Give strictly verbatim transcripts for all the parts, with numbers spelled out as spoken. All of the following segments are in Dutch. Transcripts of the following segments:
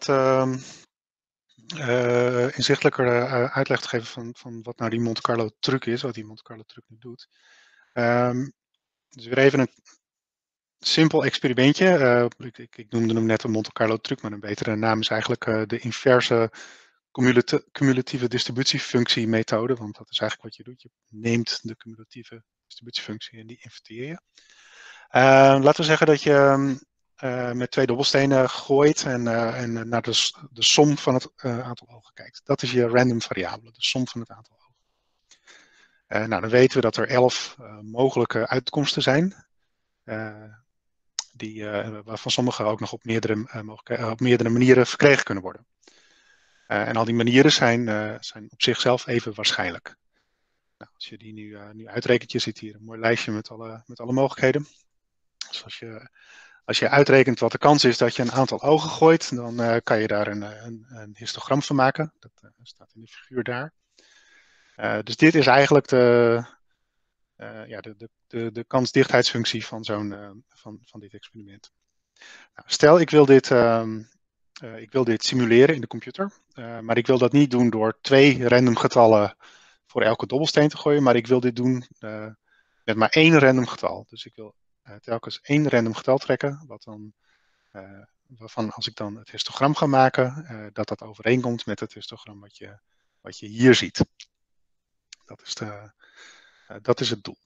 wat uh, uh, inzichtelijker uh, uitleg te geven van, van wat nou die Monte Carlo truc is, wat die Monte Carlo truc nu doet. Um, dus weer even een simpel experimentje. Uh, ik, ik, ik noemde hem net een Monte Carlo truc, maar een betere naam is eigenlijk uh, de inverse cumulati cumulatieve distributiefunctie methode, want dat is eigenlijk wat je doet. Je neemt de cumulatieve distributiefunctie en die inverteer je. Uh, laten we zeggen dat je uh, met twee dobbelstenen gooit en, uh, en naar de, de som van het uh, aantal ogen kijkt. Dat is je random variabele, de som van het aantal ogen. Uh, nou, dan weten we dat er elf uh, mogelijke uitkomsten zijn, uh, die, uh, waarvan sommige ook nog op meerdere, uh, mogelijk, uh, op meerdere manieren verkregen kunnen worden. Uh, en al die manieren zijn, uh, zijn op zichzelf even waarschijnlijk. Nou, als je die nu, uh, nu uitrekent, je ziet hier een mooi lijstje met alle, met alle mogelijkheden. Dus als je, als je uitrekent wat de kans is dat je een aantal ogen gooit, dan uh, kan je daar een, een, een histogram van maken. Dat uh, staat in de figuur daar. Uh, dus dit is eigenlijk de, uh, ja, de, de, de, de kansdichtheidsfunctie van, zo'n, uh, van, van dit experiment. Nou, stel, ik wil dit, uh, uh, ik wil dit simuleren in de computer, uh, maar ik wil dat niet doen door twee random getallen voor elke dobbelsteen te gooien, maar ik wil dit doen uh, met maar één random getal. Dus ik wil uh, telkens één random getal trekken, wat dan, uh, waarvan als ik dan het histogram ga maken, uh, dat dat overeenkomt met het histogram wat je, wat je hier ziet. Dat is, de, uh, dat is het doel.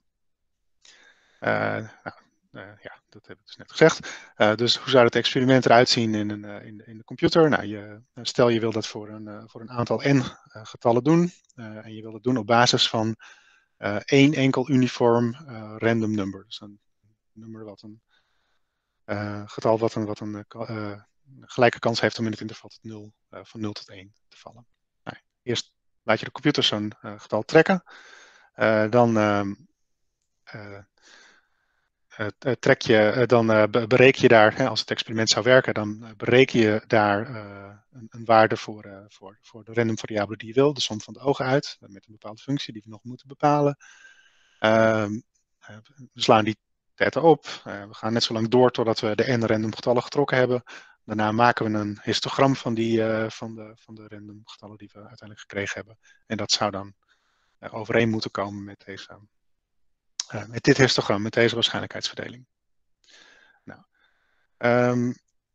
Uh, nou, uh, ja, dat heb ik dus net gezegd. Uh, dus hoe zou het experiment eruit zien in, een, uh, in, de, in de computer? Nou, je, stel je wil dat voor een, uh, voor een aantal n uh, getallen doen. Uh, en je wil het doen op basis van uh, één enkel uniform uh, random number. Dus een nummer wat een uh, getal wat een, wat een uh, gelijke kans heeft om in het interval tot nul, uh, van nul tot één te vallen. Nou, eerst laat je de computer zo'n uh, getal trekken. Uh, dan uh, uh, Uh, trek je, uh, dan uh, bereken je daar, hè, als het experiment zou werken, dan uh, bereken je daar uh, een, een waarde voor, uh, voor, voor de random variabele die je wil, de som van de ogen uit, uh, met een bepaalde functie die we nog moeten bepalen. Uh, uh, we slaan die theta op, uh, we gaan net zo lang door totdat we de n random getallen getrokken hebben. Daarna maken we een histogram van, die, uh, van, de, van de random getallen die we uiteindelijk gekregen hebben. En dat zou dan uh, overeen moeten komen met deze... Uh, met dit histogram, met deze waarschijnlijkheidsverdeling. Nou, um,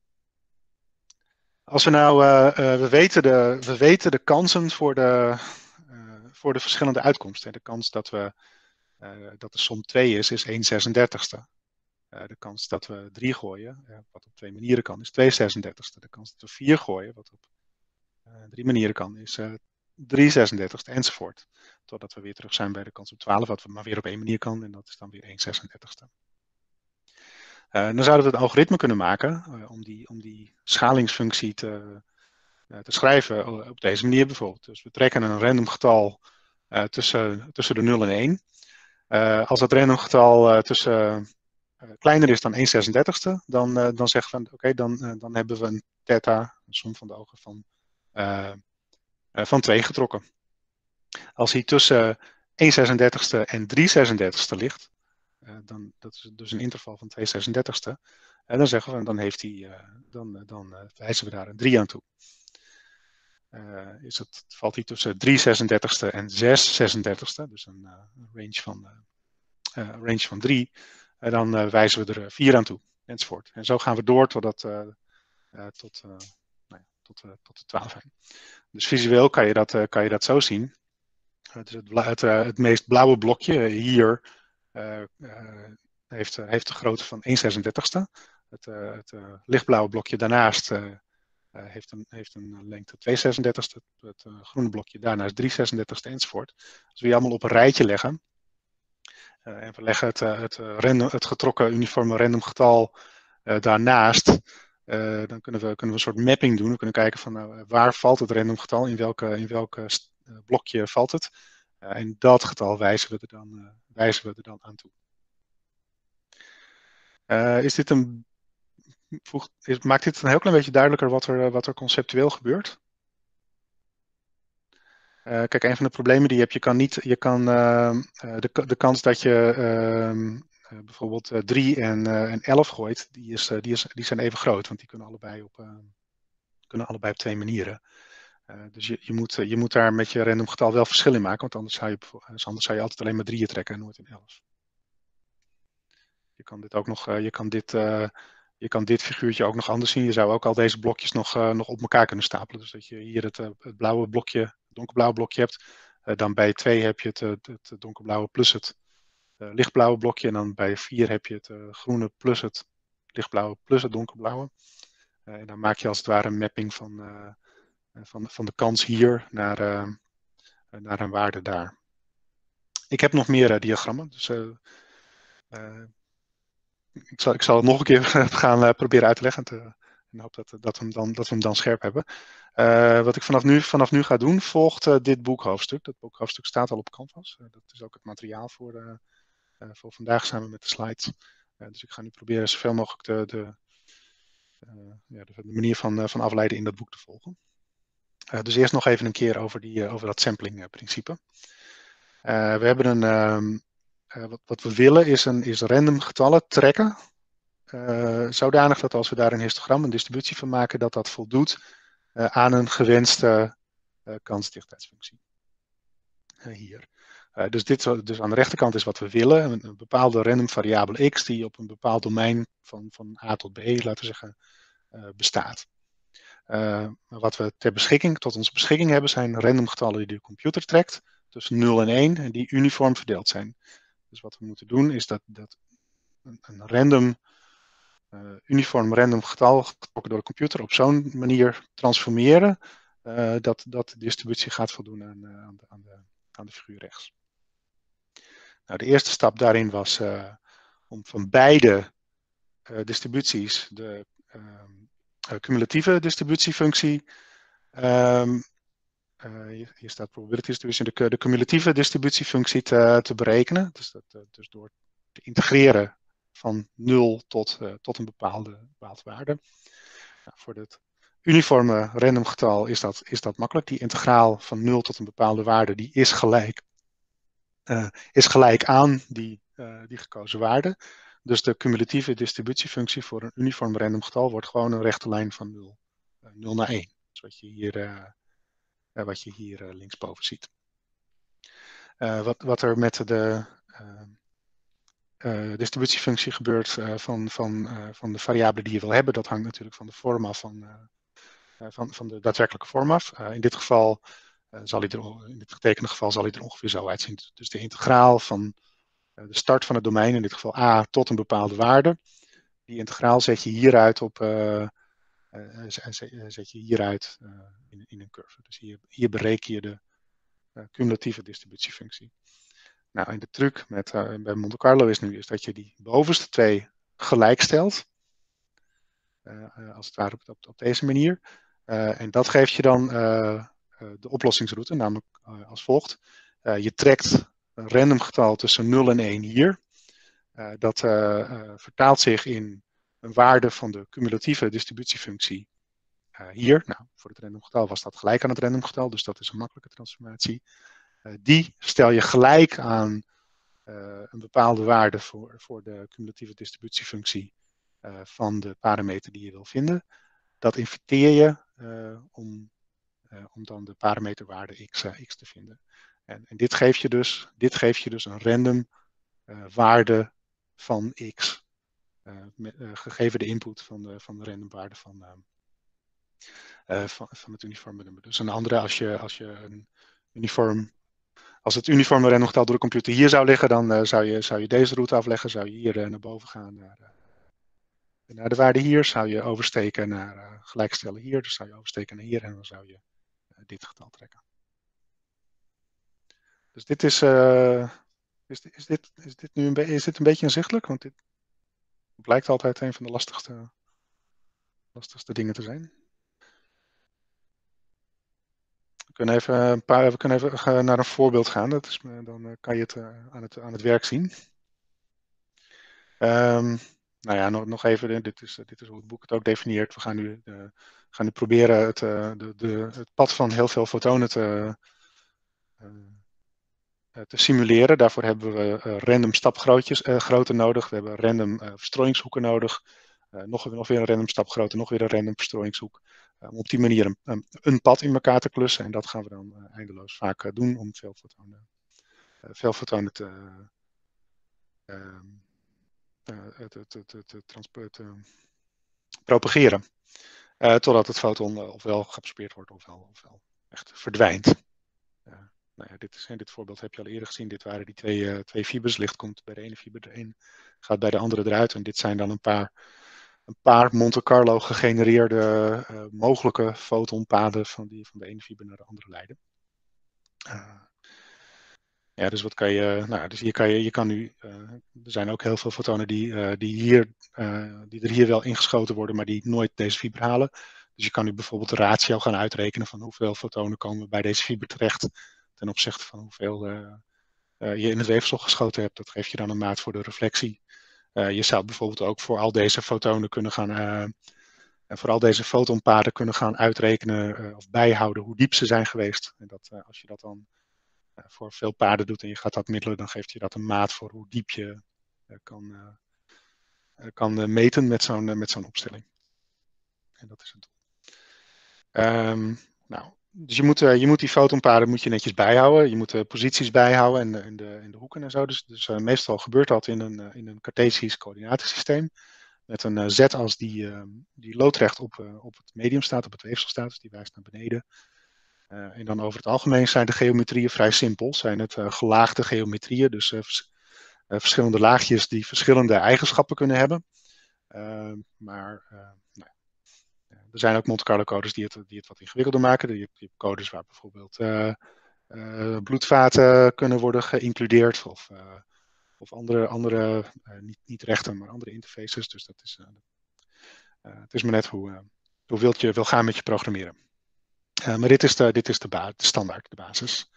als we nou, uh, uh, we, weten de, we weten de kansen voor de, uh, voor de verschillende uitkomsten. De kans dat, we, uh, dat de som twee is, is één zesendertigste. Uh, de kans dat we drie gooien, uh, wat op twee manieren kan, is twee zesendertigste. De kans dat we vier gooien, wat op uh, drie manieren kan, is uh, drie zesendertigste enzovoort. Totdat we weer terug zijn bij de kans op twaalf, wat maar weer op één manier kan, en dat is dan weer één zesendertigste. Uh, dan zouden we het algoritme kunnen maken uh, om, die, om die schalingsfunctie te, uh, te schrijven uh, op deze manier bijvoorbeeld. Dus we trekken een random getal uh, tussen, tussen de nul en één. Uh, als dat random getal uh, tussen, uh, kleiner is dan één zesendertigste, dan, uh, dan zeggen we, oké, okay, dan, uh, dan hebben we een theta, een som van de ogen van, uh, uh, van twee getrokken. Als hij tussen één zesendertigste en drie zesendertigste ligt, Uh, dan, dat is dus een interval van twee zesendertigste. En dan zeggen we, dan, heeft hij, uh, dan, dan uh, wijzen we daar een drie aan toe. Uh, is het, valt hij tussen drie zesendertigste en zes zesendertigste, dus een, uh, een range van, uh, range van drie, en dan uh, wijzen we er vier aan toe, enzovoort. En zo gaan we door totdat, uh, uh, tot, uh, nou ja, tot, uh, tot de twaalf heen. Dus visueel kan je dat, uh, kan je dat zo zien. Uh, dus het, het, uh, het meest blauwe blokje hier Uh, uh, heeft, uh, heeft de grootte van één zesendertigste. Het, uh, het uh, lichtblauwe blokje daarnaast uh, uh, heeft, een, heeft een lengte twee zesendertigste. Het uh, groene blokje daarnaast drie zesendertigste enzovoort. Als we die allemaal op een rijtje leggen uh, en we leggen het, uh, het, uh, random, het getrokken uniforme random getal uh, daarnaast, uh, dan kunnen we, kunnen we een soort mapping doen. We kunnen kijken van uh, waar valt het random getal, in welke, in welke uh, blokje valt het. Uh, en dat getal wijzen we er dan, uh, wijzen we er dan aan toe. Uh, is dit een, voeg, is, maakt dit een heel klein beetje duidelijker wat er, wat er conceptueel gebeurt? Uh, kijk, een van de problemen die je hebt, je kan niet, je kan uh, de, de kans dat je uh, uh, bijvoorbeeld drie en, uh, en elf gooit, die, is, uh, die, is, die zijn even groot, want die kunnen allebei op, uh, kunnen allebei op twee manieren. Uh, dus je, je, moet, je moet daar met je random getal wel verschil in maken, want anders zou je, anders zou je altijd alleen maar drieën trekken en nooit een elf. Je kan dit ook nog, uh, je kan dit, uh, je kan dit figuurtje ook nog anders zien. Je zou ook al deze blokjes nog, uh, nog op elkaar kunnen stapelen. Dus dat je hier het, uh, het blauwe blokje, het donkerblauwe blokje hebt. Uh, dan bij twee heb je het, uh, het donkerblauwe plus het uh, lichtblauwe blokje. En dan bij vier heb je het uh, groene plus het lichtblauwe plus het donkerblauwe. Uh, en dan maak je als het ware een mapping van, uh, van, van de kans hier naar, uh, naar een waarde daar. Ik heb nog meer uh, diagrammen. Dus uh, uh, ik, zal, ik zal het nog een keer gaan uh, proberen uit te leggen. Te, en hoop dat, dat, we hem dan, dat we hem dan scherp hebben. Uh, wat ik vanaf nu, vanaf nu ga doen, volgt uh, dit boekhoofdstuk. Dat boekhoofdstuk staat al op Canvas. Uh, dat is ook het materiaal voor, uh, uh, voor vandaag samen met de slides. Uh, dus ik ga nu proberen zoveel mogelijk de, de, uh, ja, de, de manier van, uh, van afleiden in dat boek te volgen. Uh, dus eerst nog even een keer over, die, uh, over dat sampling uh, principe. Uh, we hebben een, um, uh, wat, wat we willen is, een, is random getallen trekken. Uh, zodanig dat als we daar een histogram, een distributie van maken, dat dat voldoet uh, aan een gewenste uh, kansdichtheidsfunctie. Uh, hier. Uh, dus, dit, dus aan de rechterkant is wat we willen. Een, een bepaalde random variabele x die op een bepaald domein van, van A tot B, laten we zeggen, uh, bestaat. Uh, wat we ter beschikking, tot onze beschikking hebben zijn random getallen die de computer trekt tussen nul en één en die uniform verdeeld zijn. Dus wat we moeten doen is dat, dat een, een random, uh, uniform random getal getrokken door de computer op zo'n manier transformeren uh, dat, dat de distributie gaat voldoen aan, uh, aan, de, aan, de, aan de figuur rechts. Nou, de eerste stap daarin was uh, om van beide uh, distributies de uh, uh, cumulatieve distributiefunctie um, Uh, hier, hier staat probability distribution, de, de cumulatieve distributiefunctie te, te berekenen. Dus, dat, uh, dus door te integreren van nul tot, uh, tot een bepaalde, bepaalde waarde. Nou, voor het uniforme random getal is dat, is dat makkelijk. Die integraal van nul tot een bepaalde waarde die is, gelijk, uh, is gelijk aan die, uh, die gekozen waarde. Dus de cumulatieve distributiefunctie voor een uniform random getal wordt gewoon een rechte lijn van nul, uh, nul naar één. Zoals je hier... Uh, Uh, wat je hier uh, linksboven ziet. Uh, wat, wat er met de uh, uh, distributiefunctie gebeurt uh, van, van, uh, van de variabelen die je wil hebben, dat hangt natuurlijk van de vorm af, van, uh, uh, van, van de daadwerkelijke vorm af. Uh, in dit geval, uh, zal hij er, in dit getekende geval zal hij er ongeveer zo uitzien. Dus de integraal van uh, de start van het domein, in dit geval a tot een bepaalde waarde, die integraal zet je hieruit op... Uh, Uh, zet je hieruit uh, in, in een curve. Dus hier, hier bereken je de uh, cumulatieve distributiefunctie. Nou, en de truc met, uh, bij Monte Carlo is nu is dat je die bovenste twee gelijk stelt. Uh, uh, als het ware op, op, op deze manier. Uh, en dat geeft je dan uh, uh, de oplossingsroute, namelijk uh, als volgt. Uh, je trekt een random getal tussen nul en één hier. Uh, dat uh, uh, vertaalt zich in een waarde van de cumulatieve distributiefunctie uh, hier. Nou, voor het random getal was dat gelijk aan het random getal, dus dat is een makkelijke transformatie. Uh, die stel je gelijk aan uh, een bepaalde waarde voor, voor de cumulatieve distributiefunctie uh, van de parameter die je wil vinden. Dat inverteer je uh, om, uh, om dan de parameterwaarde x, uh, x te vinden. En, en dit, geeft je dus, dit geeft je dus een random uh, waarde van x. Uh, met, uh, gegeven de input van de, van de random waarde van, uh, uh, van, van het uniforme nummer. Dus een andere, als je, als je een uniform, als het uniforme random getal door de computer hier zou liggen, dan uh, zou, je, zou je deze route afleggen, zou je hier uh, naar boven gaan naar, uh, naar de waarde hier, zou je oversteken naar uh, gelijkstellen hier, dus zou je oversteken naar hier en dan zou je uh, dit getal trekken. Dus dit is, uh, is, is, dit, is, dit nu een is dit een beetje inzichtelijk? Want dit blijkt altijd een van de lastigste, lastigste dingen te zijn. We kunnen even, een paar, we kunnen even naar een voorbeeld gaan. Dat is, dan kan je het aan het, aan het werk zien. Um, nou ja, nog, nog even, dit is, dit is hoe het boek het ook definieert. We gaan nu, uh, gaan nu proberen het, uh, de, de, het pad van heel veel fotonen te, uh, te simuleren. Daarvoor hebben we uh, random stapgrootte uh, nodig. We hebben random uh, verstrooiingshoeken nodig. Uh, nog, nog weer een random stapgrootte, nog weer een random verstrooiingshoek. om op die manier een, een, een pad in elkaar te klussen. En dat gaan we dan uh, eindeloos vaak uh, doen om veel fotonen, uh, veel fotonen te, uh, uh, te, te, te, te, te, te propageren. Uh, totdat het foton uh, ofwel geabsorbeerd wordt ofwel, ofwel echt verdwijnt. Uh, nou ja, dit, is, in dit voorbeeld heb je al eerder gezien. Dit waren die twee, uh, twee fibers. Licht komt bij de ene fiber erin, gaat bij de andere eruit. En dit zijn dan een paar, een paar Monte Carlo gegenereerde uh, mogelijke fotonpaden van die van de ene fiber naar de andere leiden. Uh, ja, dus wat kan je, nou, dus hier kan je, je kan nu, uh, er zijn ook heel veel fotonen die, uh, die, hier, uh, die er hier wel ingeschoten worden, maar die nooit deze fiber halen. Dus je kan nu bijvoorbeeld de ratio gaan uitrekenen van hoeveel fotonen komen bij deze fiber terecht ten opzichte van hoeveel uh, uh, je in het weefsel geschoten hebt. Dat geeft je dan een maat voor de reflectie. Uh, je zou bijvoorbeeld ook voor al deze fotonen kunnen gaan, uh, en voor al deze fotonpaden kunnen gaan uitrekenen uh, of bijhouden hoe diep ze zijn geweest. En dat, uh, als je dat dan uh, voor veel paden doet en je gaat dat middelen, dan geeft je dat een maat voor hoe diep je uh, kan, uh, kan uh, meten met zo'n uh, met zo'n opstelling. En dat is het doel. Um, nou, dus je moet, uh, je moet die fotonpaden moet je netjes bijhouden. Je moet de posities bijhouden en de, en de, en de hoeken en zo. Dus, dus uh, meestal gebeurt dat in een, uh, in een Cartesisch coördinatensysteem. Met een uh, z-as die, uh, die loodrecht op, uh, op het medium staat, op het weefsel staat. Dus die wijst naar beneden. Uh, en dan over het algemeen zijn de geometrieën vrij simpel. Zijn het uh, gelaagde geometrieën. Dus uh, vers uh, verschillende laagjes die verschillende eigenschappen kunnen hebben. Uh, maar uh, nou, er zijn ook Monte Carlo codes die het, die het wat ingewikkelder maken. Je hebt, je hebt codes waar bijvoorbeeld uh, uh, bloedvaten kunnen worden geïncludeerd. Of, uh, of andere, andere uh, niet, niet rechten, maar andere interfaces. Dus dat is, uh, uh, het is maar net hoe, uh, hoe wild je wil gaan met je programmeren. Uh, maar dit is de, dit is de, ba de standaard, de basis.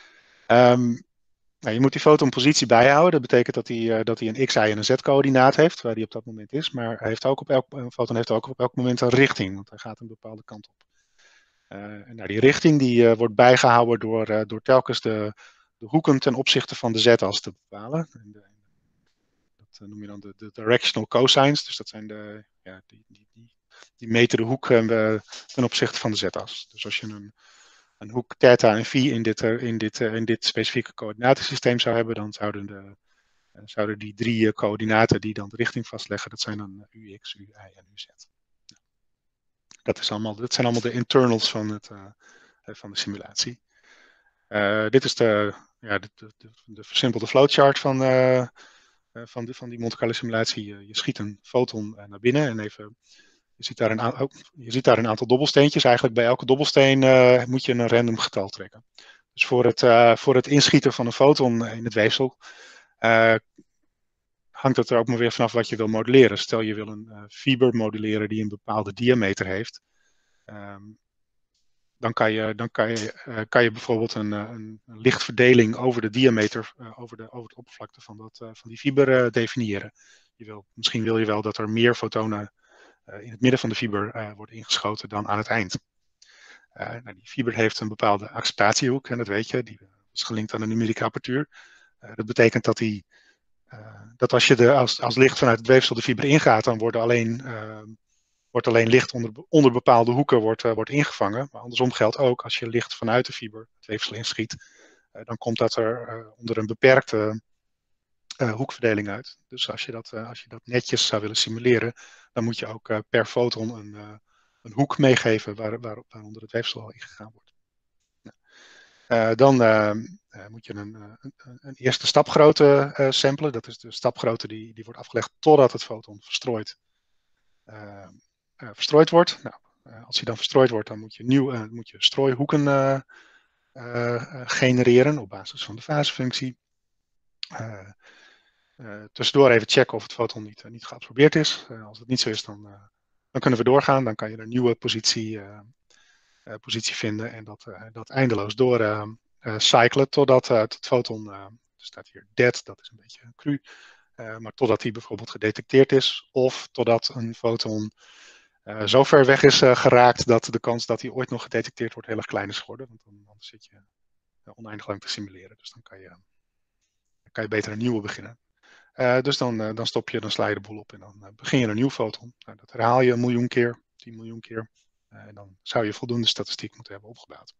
Um, nou, je moet die fotonpositie bijhouden. Dat betekent dat hij, uh, dat hij een x, y en een z-coördinaat heeft, waar hij op dat moment is. Maar hij heeft ook op elk, een foton heeft ook op elk moment een richting, want hij gaat een bepaalde kant op. Uh, en nou, die richting die, uh, wordt bijgehouden door, uh, door telkens de, de hoeken ten opzichte van de z-as te bepalen. En de, dat uh, noem je dan de, de directional cosines. Dus dat zijn de, ja, die, die, die, die meten de hoek uh, ten opzichte van de z-as. Dus als je een een hoek theta en phi in dit, in dit, in dit specifieke coördinatensysteem zou hebben, dan zouden, de, zouden die drie coördinaten die dan de richting vastleggen, dat zijn dan ux, ui en uz. Dat, is allemaal, dat zijn allemaal de internals van, het, uh, van de simulatie. Uh, dit is de, ja, de, de, de, de versimpelde flowchart van, uh, van, de, van die Monte Carlo simulatie. Je, je schiet een foton naar binnen en even... Je ziet, daar een, oh, je ziet daar een aantal dobbelsteentjes. Eigenlijk bij elke dobbelsteen uh, moet je een random getal trekken. Dus voor het, uh, voor het inschieten van een foton in het weefsel uh, hangt het er ook maar weer vanaf wat je wil modelleren. Stel je wil een uh, fiber modelleren die een bepaalde diameter heeft. Um, dan kan je, dan kan je, uh, kan je bijvoorbeeld een, een, een lichtverdeling over de diameter, uh, over, de, over de oppervlakte van, dat, uh, van die fiber uh, definiëren. Je wil, misschien wil je wel dat er meer fotonen Uh, in het midden van de fiber uh, wordt ingeschoten dan aan het eind. Uh, nou, die fiber heeft een bepaalde acceptatiehoek, en dat weet je, die is gelinkt aan de numerieke apertuur. Uh, dat betekent dat, die, uh, dat als, je de, als, als licht vanuit het weefsel de fiber ingaat, dan wordt alleen, uh, wordt alleen licht onder, onder bepaalde hoeken wordt, uh, wordt ingevangen. Maar andersom geldt ook, als je licht vanuit de fiber het weefsel inschiet, uh, dan komt dat er uh, onder een beperkte uh, hoekverdeling uit. Dus als je, dat, uh, als je dat netjes zou willen simuleren, dan moet je ook uh, per foton een, uh, een hoek meegeven waar, waar, waaronder het weefsel al ingegaan wordt. Nou, uh, dan uh, uh, moet je een, een, een eerste stapgrootte uh, samplen. Dat is de stapgrootte die, die wordt afgelegd totdat het foton verstrooid, uh, uh, verstrooid wordt. Nou, uh, als hij dan verstrooid wordt, dan moet je, nieuw, uh, moet je strooihoeken uh, uh, genereren op basis van de fasefunctie. Uh, Uh, tussendoor even checken of het foton niet, uh, niet geabsorbeerd is. Uh, als het niet zo is, dan, uh, dan kunnen we doorgaan. Dan kan je een nieuwe positie, uh, uh, positie vinden en dat, uh, dat eindeloos door uh, uh, cyclen totdat uh, het foton, uh, er staat hier dead, dat is een beetje cru, uh, maar totdat die bijvoorbeeld gedetecteerd is of totdat een foton uh, zo ver weg is uh, geraakt dat de kans dat hij ooit nog gedetecteerd wordt heel erg klein is geworden. Want dan, dan zit je uh, oneindig lang te simuleren. Dus dan kan je, dan kan je beter een nieuwe beginnen. Uh, dus dan, uh, dan stop je, dan sla je de boel op en dan uh, begin je een nieuw foton. Nou, dat herhaal je een miljoen keer, tien miljoen keer. En dan zou je voldoende statistiek moeten hebben opgebouwd.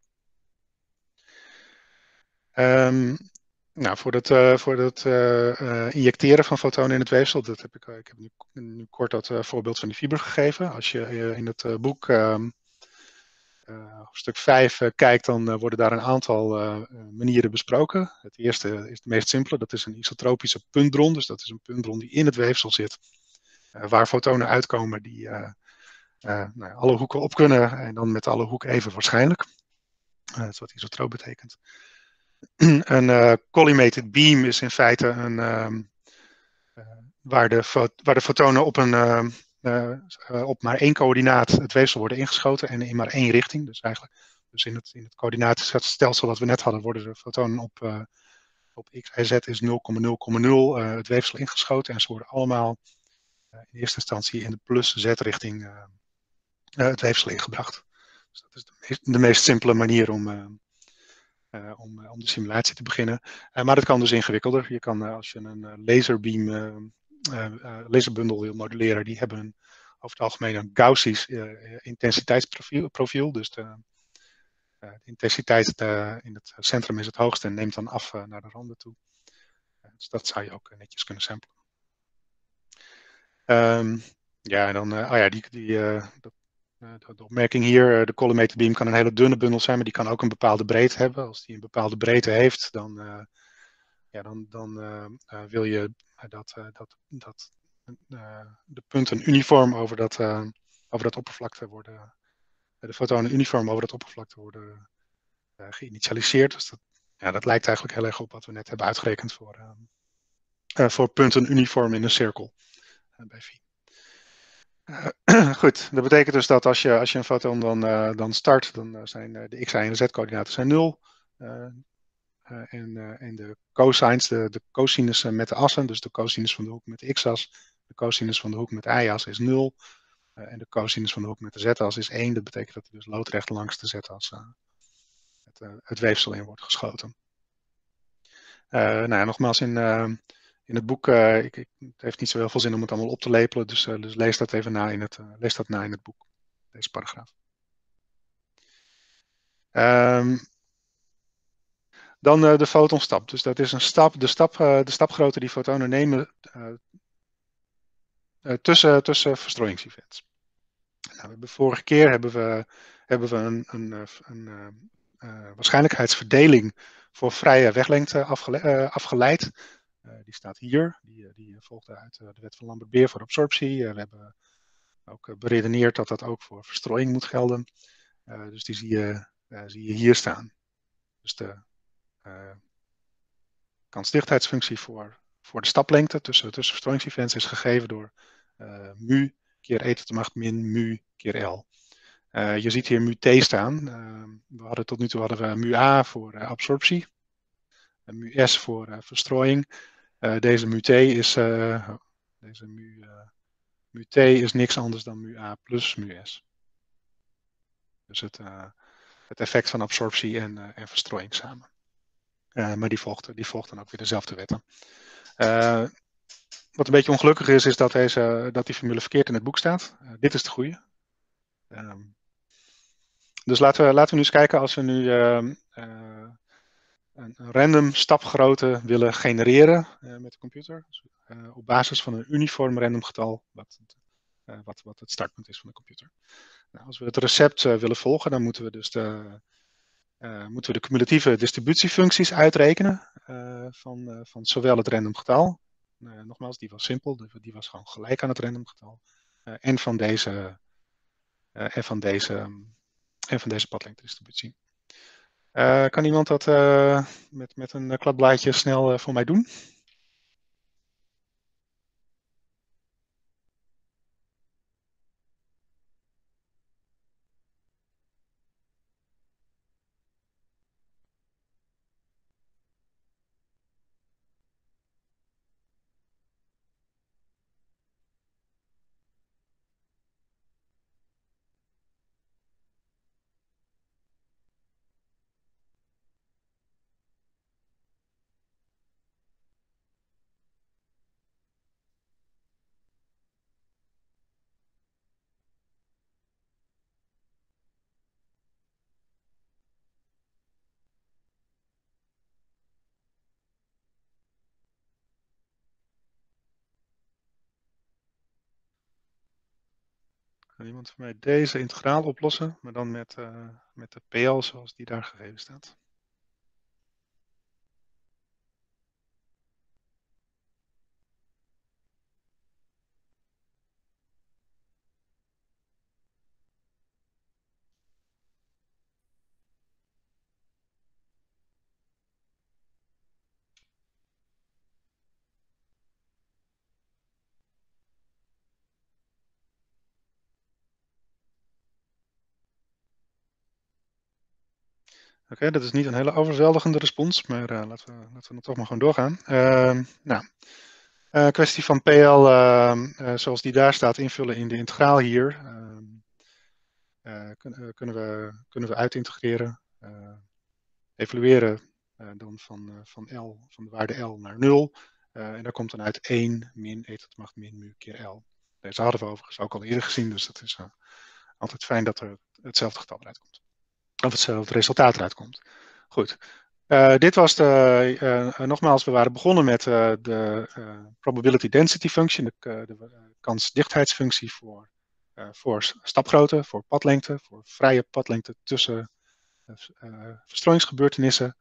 Um, nou, voor het, uh, voor het uh, uh, injecteren van fotonen in het weefsel, dat heb ik, uh, ik heb nu, nu kort dat uh, voorbeeld van die fiber gegeven. Als je uh, in het uh, boek um, uh, stuk vijf uh, kijkt, dan uh, worden daar een aantal uh, manieren besproken. Het eerste is de meest simpele, dat is een isotropische puntbron. Dus dat is een puntbron die in het weefsel zit, uh, waar fotonen uitkomen die uh, uh, nou, alle hoeken op kunnen en dan met alle hoeken even waarschijnlijk. Uh, dat is wat isotroop betekent. Een uh, collimated beam is in feite een, um, uh, waar, de waar de fotonen op, een, uh, uh, uh, op maar één coördinaat het weefsel worden ingeschoten en in maar één richting. Dus eigenlijk dus in het, in het coördinatenstelsel dat we net hadden, worden de fotonen op, uh, op x en z is nul komma nul komma nul uh, het weefsel ingeschoten. En ze worden allemaal uh, in eerste instantie in de plus-z-richting uh, uh, het weefsel ingebracht. Dus dat is de meest, de meest simpele manier om... Uh, Uh, om, uh, om de simulatie te beginnen. Uh, maar dat kan dus ingewikkelder. Je kan, uh, als je een uh, laserbeam uh, uh, uh, laserbundel wil modelleren, die hebben een, over het algemeen een Gaussisch uh, intensiteitsprofiel. Profiel. Dus de, uh, de intensiteit uh, in het centrum is het hoogste en neemt dan af uh, naar de randen toe. Uh, dus dat zou je ook uh, netjes kunnen samplen. Um, ja, en dan, uh, oh ja, die, die, uh, dat, De, de opmerking hier, de collimated beam kan een hele dunne bundel zijn, maar die kan ook een bepaalde breedte hebben. Als die een bepaalde breedte heeft, dan, uh, ja, dan, dan uh, uh, wil je dat, uh, dat, dat uh, de punten uniform over dat, uh, over dat oppervlakte worden, de fotonen uniform over dat oppervlakte worden uh, geïnitialiseerd. Dus dat, ja, dat lijkt eigenlijk heel erg op wat we net hebben uitgerekend voor, uh, uh, voor punten uniform in een cirkel uh, bij phi. Uh, goed, dat betekent dus dat als je, als je een foton dan, uh, dan start, dan zijn uh, de x, y en de z-coördinaten zijn nul. Uh, uh, en, uh, en de cosines, de, de cosinussen met de assen, dus de cosinus van de hoek met de x-as, de cosinus van de hoek met de y-as is nul. Uh, en de cosinus van de hoek met de z-as is één. Dat betekent dat hij dus loodrecht langs de z-as uh, het, uh, het weefsel in wordt geschoten. Uh, nou ja, nogmaals, in, uh, in het boek, uh, ik, ik, het heeft niet zo heel veel zin om het allemaal op te lepelen, dus, uh, dus lees dat even na in het, uh, lees dat na in het boek, deze paragraaf. Um, dan uh, de fotonstap. Dus dat is een stap, de, stap, uh, de stapgrootte die fotonen nemen uh, uh, tussen, tussen verstrooiingsevents. Nou, we hebben vorige keer hebben we, hebben we een, een, een, een uh, waarschijnlijkheidsverdeling voor vrije weglengte afgele uh, afgeleid. Uh, die staat hier. Die, die volgde uit uh, de wet van Lambert-Beer voor absorptie. Uh, we hebben ook uh, beredeneerd dat dat ook voor verstrooiing moet gelden. Uh, dus die zie je, uh, zie je hier staan. Dus de uh, kansdichtheidsfunctie voor, voor de staplengte tussen, tussen verstrooiingsevents is gegeven door uh, mu keer e tot de macht min mu keer L. Uh, je ziet hier mu t staan. Uh, we hadden tot nu toe hadden we mu a voor uh, absorptie. Uh, mu s voor uh, verstrooiing. Uh, deze mu t is, uh, deze mu, uh, mu t is niks anders dan mu a plus mu s. Dus het, uh, het effect van absorptie en, uh, en verstrooiing samen. Uh, maar die volgt, die volgt dan ook weer dezelfde wetten. Uh, wat een beetje ongelukkig is, is dat, deze, dat die formule verkeerd in het boek staat. Uh, dit is de goede. Um, dus laten we, laten we nu eens kijken als we nu uh, uh, een random stapgrootte willen genereren uh, met de computer. Dus, uh, op basis van een uniform random getal, wat, uh, wat, wat het startpunt is van de computer. Nou, als we het recept uh, willen volgen, dan moeten we dus de, uh, moeten we de cumulatieve distributiefuncties uitrekenen uh, van, uh, van zowel het random getal. Uh, nogmaals, die was simpel, die was gewoon gelijk aan het random getal. Uh, en van deze, uh, en van deze, um, en van deze padlengtedistributie. Uh, kan iemand dat uh, met, met een kladblaadje snel uh, voor mij doen? Kan iemand voor mij deze integraal oplossen, maar dan met, uh, met de P L zoals die daar gegeven staat? Oké, okay, dat is niet een hele overweldigende respons, maar uh, laten, we, laten we dan toch maar gewoon doorgaan. Uh, nou, uh, kwestie van P L, uh, uh, zoals die daar staat, invullen in de integraal hier. Uh, uh, kun, uh, kunnen, we, kunnen we uitintegreren, uh, evalueren uh, dan van, uh, van L, van de waarde L naar nul. Uh, en daar komt dan uit één min e tot de macht min mu keer L. Deze hadden we overigens ook al eerder gezien, dus dat is uh, altijd fijn dat er hetzelfde getal eruit komt. Of hetzelfde resultaat eruit komt. Goed. Uh, dit was de, uh, uh, nogmaals, we waren begonnen met uh, de uh, probability density function, de, uh, de uh, kansdichtheidsfunctie voor, uh, voor stapgrootte, voor padlengte, voor vrije padlengte tussen uh, uh, verstrooiingsgebeurtenissen.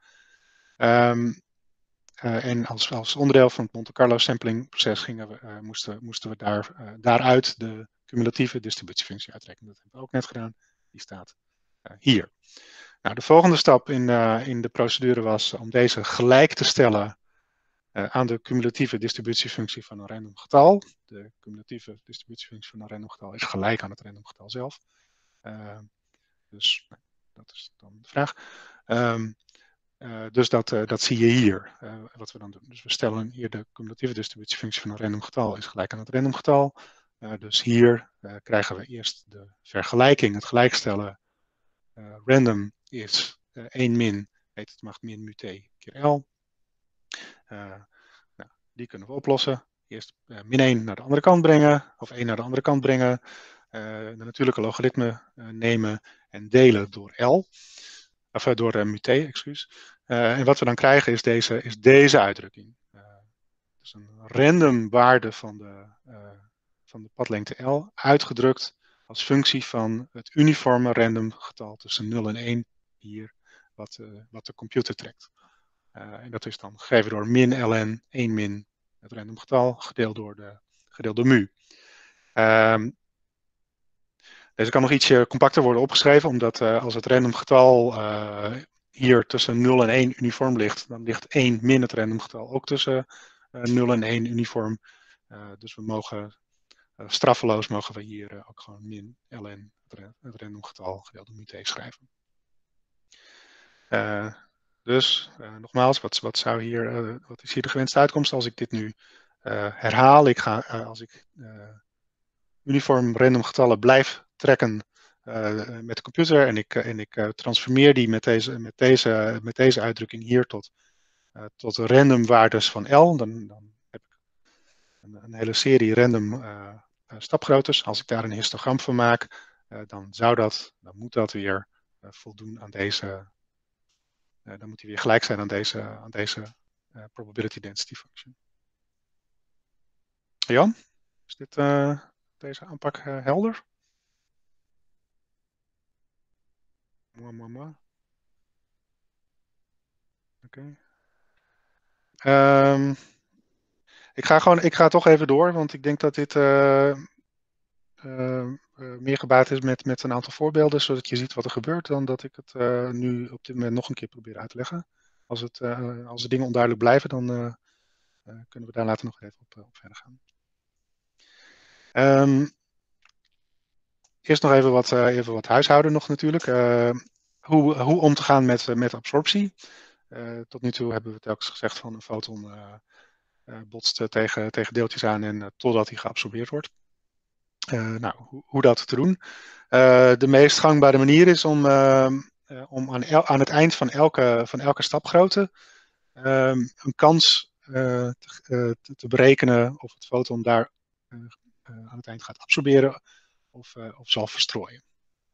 Um, uh, en als, als onderdeel van het Monte Carlo sampling proces gingen we, uh, moesten, moesten we daar, uh, daaruit de cumulatieve distributiefunctie uitrekenen. Dat hebben we ook net gedaan. Die staat uh, hier. Nou, de volgende stap in, uh, in de procedure was om deze gelijk te stellen uh, aan de cumulatieve distributiefunctie van een random getal. De cumulatieve distributiefunctie van een random getal is gelijk aan het random getal zelf. Uh, dus nou, dat is dan de vraag. Um, uh, dus dat, uh, dat zie je hier, uh, wat we dan doen. Dus we stellen hier de cumulatieve distributiefunctie van een random getal is gelijk aan het random getal. Uh, dus hier uh, krijgen we eerst de vergelijking, het gelijkstellen. Uh, random is uh, één min e tot de macht min mu t keer L. Uh, nou, die kunnen we oplossen. Eerst uh, min één naar de andere kant brengen, of één naar de andere kant brengen. Uh, de natuurlijke logaritme uh, nemen en delen door L. Of uh, door uh, mu t, excuus. Uh, en wat we dan krijgen is deze, is deze uitdrukking. Uh, dus een random waarde van de, uh, van de padlengte L, uitgedrukt als functie van het uniforme random getal tussen nul en één hier, wat, uh, wat de computer trekt. Uh, en dat is dan gegeven door min ln, één min het random getal, gedeeld door, de, gedeeld door mu. Um, deze kan nog ietsje compacter worden opgeschreven, omdat uh, als het random getal uh, hier tussen nul en één uniform ligt, dan ligt één min het random getal ook tussen uh, nul en één uniform. Uh, dus we mogen Uh, straffeloos mogen we hier uh, ook gewoon min ln, het, het random getal, gedeeld door mu t schrijven. Uh, dus, uh, nogmaals, wat, wat, zou hier, uh, wat is hier de gewenste uitkomst als ik dit nu uh, herhaal? Ik ga, uh, als ik uh, uniform random getallen blijf trekken uh, met de computer en ik, uh, en ik uh, transformeer die met deze, met, deze, met deze uitdrukking hier tot, uh, tot random waardes van L, dan, dan heb ik een, een hele serie random uh, Uh, stapgroottes. Als ik daar een histogram van maak, uh, dan zou dat, dan moet dat weer uh, voldoen aan deze, uh, dan moet die weer gelijk zijn aan deze, aan deze uh, probability density function. Jan, is dit, uh, deze aanpak uh, helder? Moi, moi, moi. Oké. Okay. Um, ik ga gewoon, ik ga toch even door, want ik denk dat dit uh, Uh, uh, meer gebaat is met, met een aantal voorbeelden, zodat je ziet wat er gebeurt, dan dat ik het uh, nu op dit moment nog een keer probeer uit te leggen. Als, het, uh, als de dingen onduidelijk blijven, dan uh, uh, kunnen we daar later nog even op, uh, op verder gaan. Um, eerst nog even wat, uh, even wat huishouden nog natuurlijk. Uh, hoe, hoe om te gaan met, uh, met absorptie. Uh, tot nu toe hebben we telkens gezegd van een foton uh, uh, botst uh, tegen, tegen deeltjes aan en uh, totdat hij geabsorbeerd wordt. Uh, nou, hoe, hoe dat te doen? Uh, de meest gangbare manier is om, uh, uh, om aan, el, aan het eind van elke, van elke stapgrootte uh, een kans uh, te, uh, te, te berekenen of het foton daar uh, uh, aan het eind gaat absorberen of, uh, of zal verstrooien.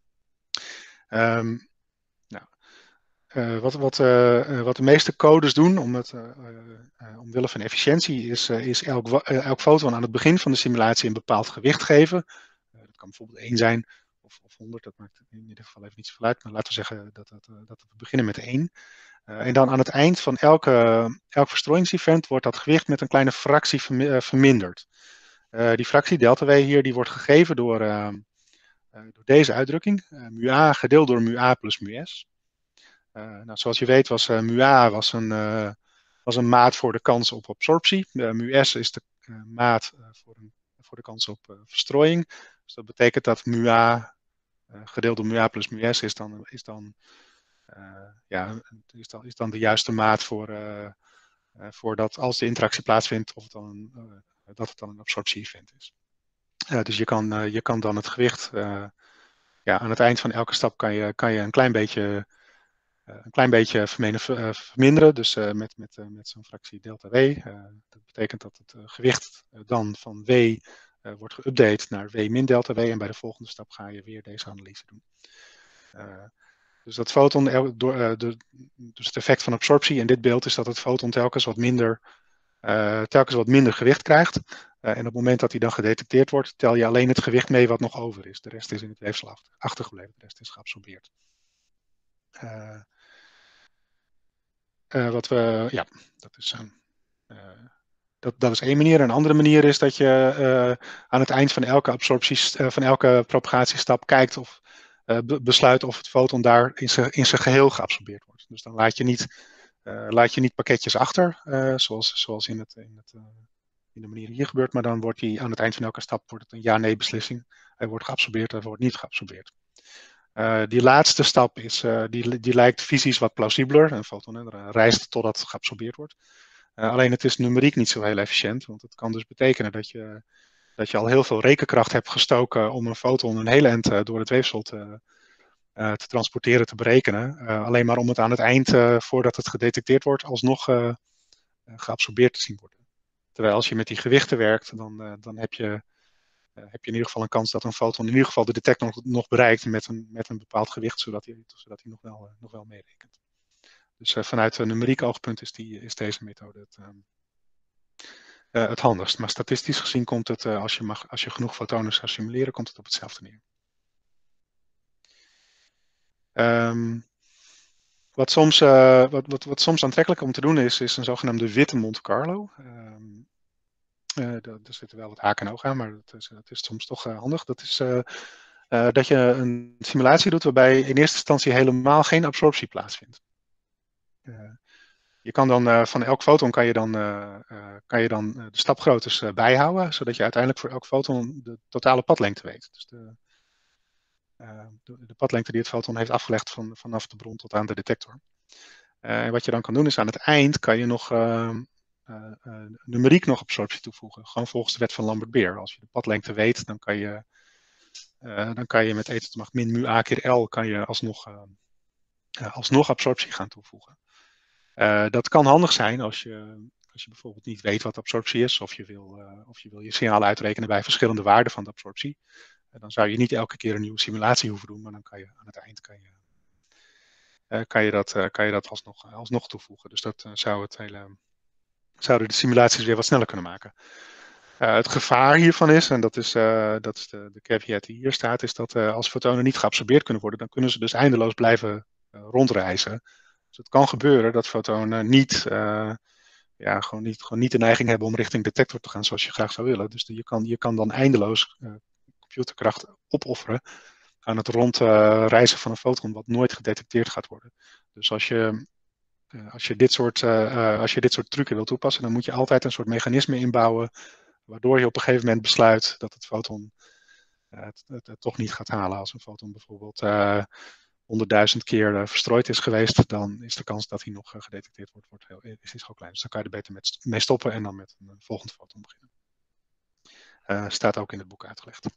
Um, nou, uh, wat, wat, uh, wat de meeste codes doen, om het, uh, uh, omwille van efficiëntie, is, uh, is elk, uh, elk foton aan het begin van de simulatie een bepaald gewicht geven. kan bijvoorbeeld één zijn of, of honderd, dat maakt in ieder geval even niet zoveel uit. Maar laten we zeggen dat, dat, dat we beginnen met één. Uh, en dan aan het eind van elke, elk verstrooiingsevent wordt dat gewicht met een kleine fractie verminderd. Uh, die fractie delta W hier die wordt gegeven door, uh, uh, door deze uitdrukking. Uh, mu A gedeeld door mu A plus mu S. Uh, nou, zoals je weet was uh, mu A was een, uh, was een maat voor de kans op absorptie. Uh, mu S is de uh, maat uh, voor, een, voor de kans op uh, verstrooiing. Dus dat betekent dat mu A uh, gedeeld door mu A plus mu S is dan, is dan, uh, ja, is dan, is dan de juiste maat voor, uh, uh, voor dat als de interactie plaatsvindt, of het dan, uh, dat het dan een absorptie-event is. Uh, dus je kan, uh, je kan dan het gewicht, uh, ja, aan het eind van elke stap kan je, kan je een klein beetje Uh, een klein beetje verminderen, dus uh, met, met, uh, met zo'n fractie delta W. Uh, dat betekent dat het uh, gewicht uh, dan van W uh, wordt geüpdate naar W min delta W en bij de volgende stap ga je weer deze analyse doen. Uh, dus dat foton, door, uh, de, dus het effect van absorptie in dit beeld is dat het foton telkens wat minder, uh, telkens wat minder gewicht krijgt. Uh, en op het moment dat hij dan gedetecteerd wordt, tel je alleen het gewicht mee wat nog over is. De rest is in het weefsel achtergebleven, de rest is geabsorbeerd. Uh, Uh, wat we, ja, dat is, uh, dat, dat is één manier. Een andere manier is dat je uh, aan het eind van elke absorptie, uh, van elke propagatiestap kijkt of uh, be besluit of het foton daar in zijn geheel geabsorbeerd wordt. Dus dan laat je niet, uh, laat je niet pakketjes achter, uh, zoals, zoals in, het, in, het, uh, in de manier hier gebeurt, maar dan wordt die aan het eind van elke stap wordt het een ja-nee beslissing. Hij wordt geabsorbeerd, hij wordt niet geabsorbeerd. Uh, die laatste stap is, uh, die, die lijkt fysisch wat plausibeler. Een foton hè, reist totdat het geabsorbeerd wordt. Uh, alleen het is numeriek niet zo heel efficiënt. Want het kan dus betekenen dat je, dat je al heel veel rekenkracht hebt gestoken om een foton een hele eind uh, door het weefsel te, uh, te transporteren, te berekenen. Uh, alleen maar om het aan het eind, uh, voordat het gedetecteerd wordt, alsnog uh, geabsorbeerd te zien worden. Terwijl als je met die gewichten werkt, dan, uh, dan heb je... Uh, heb je in ieder geval een kans dat een foton in ieder geval de detector nog, nog bereikt met een, met een bepaald gewicht, zodat hij, zodat hij nog wel, uh, nog wel meerekent. Dus uh, vanuit een numeriek oogpunt is, die, is deze methode het, um, uh, het handigst. Maar statistisch gezien komt het, uh, als, je mag, als je genoeg fotonen zou simuleren, komt het op hetzelfde neer. Um, wat, soms, uh, wat, wat, wat soms aantrekkelijk om te doen is, is een zogenaamde witte Monte Carlo. Um, Uh, er zitten wel wat haken en ogen aan, maar dat is, dat is soms toch uh, handig. Dat is uh, uh, dat je een simulatie doet waarbij in eerste instantie helemaal geen absorptie plaatsvindt. Uh, je kan dan uh, van elk foton kan je dan, uh, uh, kan je dan de stapgroottes uh, bijhouden, zodat je uiteindelijk voor elk foton de totale padlengte weet. Dus de, uh, de, de padlengte die het foton heeft afgelegd van, vanaf de bron tot aan de detector. Uh, en wat je dan kan doen is aan het eind kan je nog... Uh, Uh, uh, numeriek nog absorptie toevoegen. Gewoon volgens de wet van Lambert-Beer. Als je de padlengte weet, dan kan je, uh, dan kan je met e tot de macht min mu a keer L kan je alsnog, uh, uh, alsnog absorptie gaan toevoegen. Uh, dat kan handig zijn als je, als je bijvoorbeeld niet weet wat absorptie is, of je wil, uh, of je, wil je signaal uitrekenen bij verschillende waarden van de absorptie. Uh, dan zou je niet elke keer een nieuwe simulatie hoeven doen, maar dan kan je aan het eind kan je, uh, kan je dat, uh, kan je dat alsnog, alsnog toevoegen. Dus dat uh, zou het hele... zouden de simulaties weer wat sneller kunnen maken. Uh, het gevaar hiervan is, en dat is, uh, dat is de, de caveat die hier staat, is dat uh, als fotonen niet geabsorbeerd kunnen worden, dan kunnen ze dus eindeloos blijven uh, rondreizen. Dus het kan gebeuren dat fotonen niet, uh, ja, gewoon niet, gewoon niet de neiging hebben om richting detector te gaan zoals je graag zou willen. Dus de, je, kan, je kan dan eindeloos uh, computerkracht opofferen aan het rondreizen uh, van een foton wat nooit gedetecteerd gaat worden. Dus als je... Uh, als, je dit soort, uh, uh, als je dit soort trucken wil toepassen, dan moet je altijd een soort mechanisme inbouwen, waardoor je op een gegeven moment besluit dat het foton uh, het, het, het toch niet gaat halen. Als een foton bijvoorbeeld uh, honderdduizend keer uh, verstrooid is geweest, dan is de kans dat hij nog uh, gedetecteerd wordt, wordt heel, is, is heel klein. Dus dan kan je er beter met, mee stoppen en dan met een, een volgend foton beginnen. Uh, staat ook in het boek uitgelegd.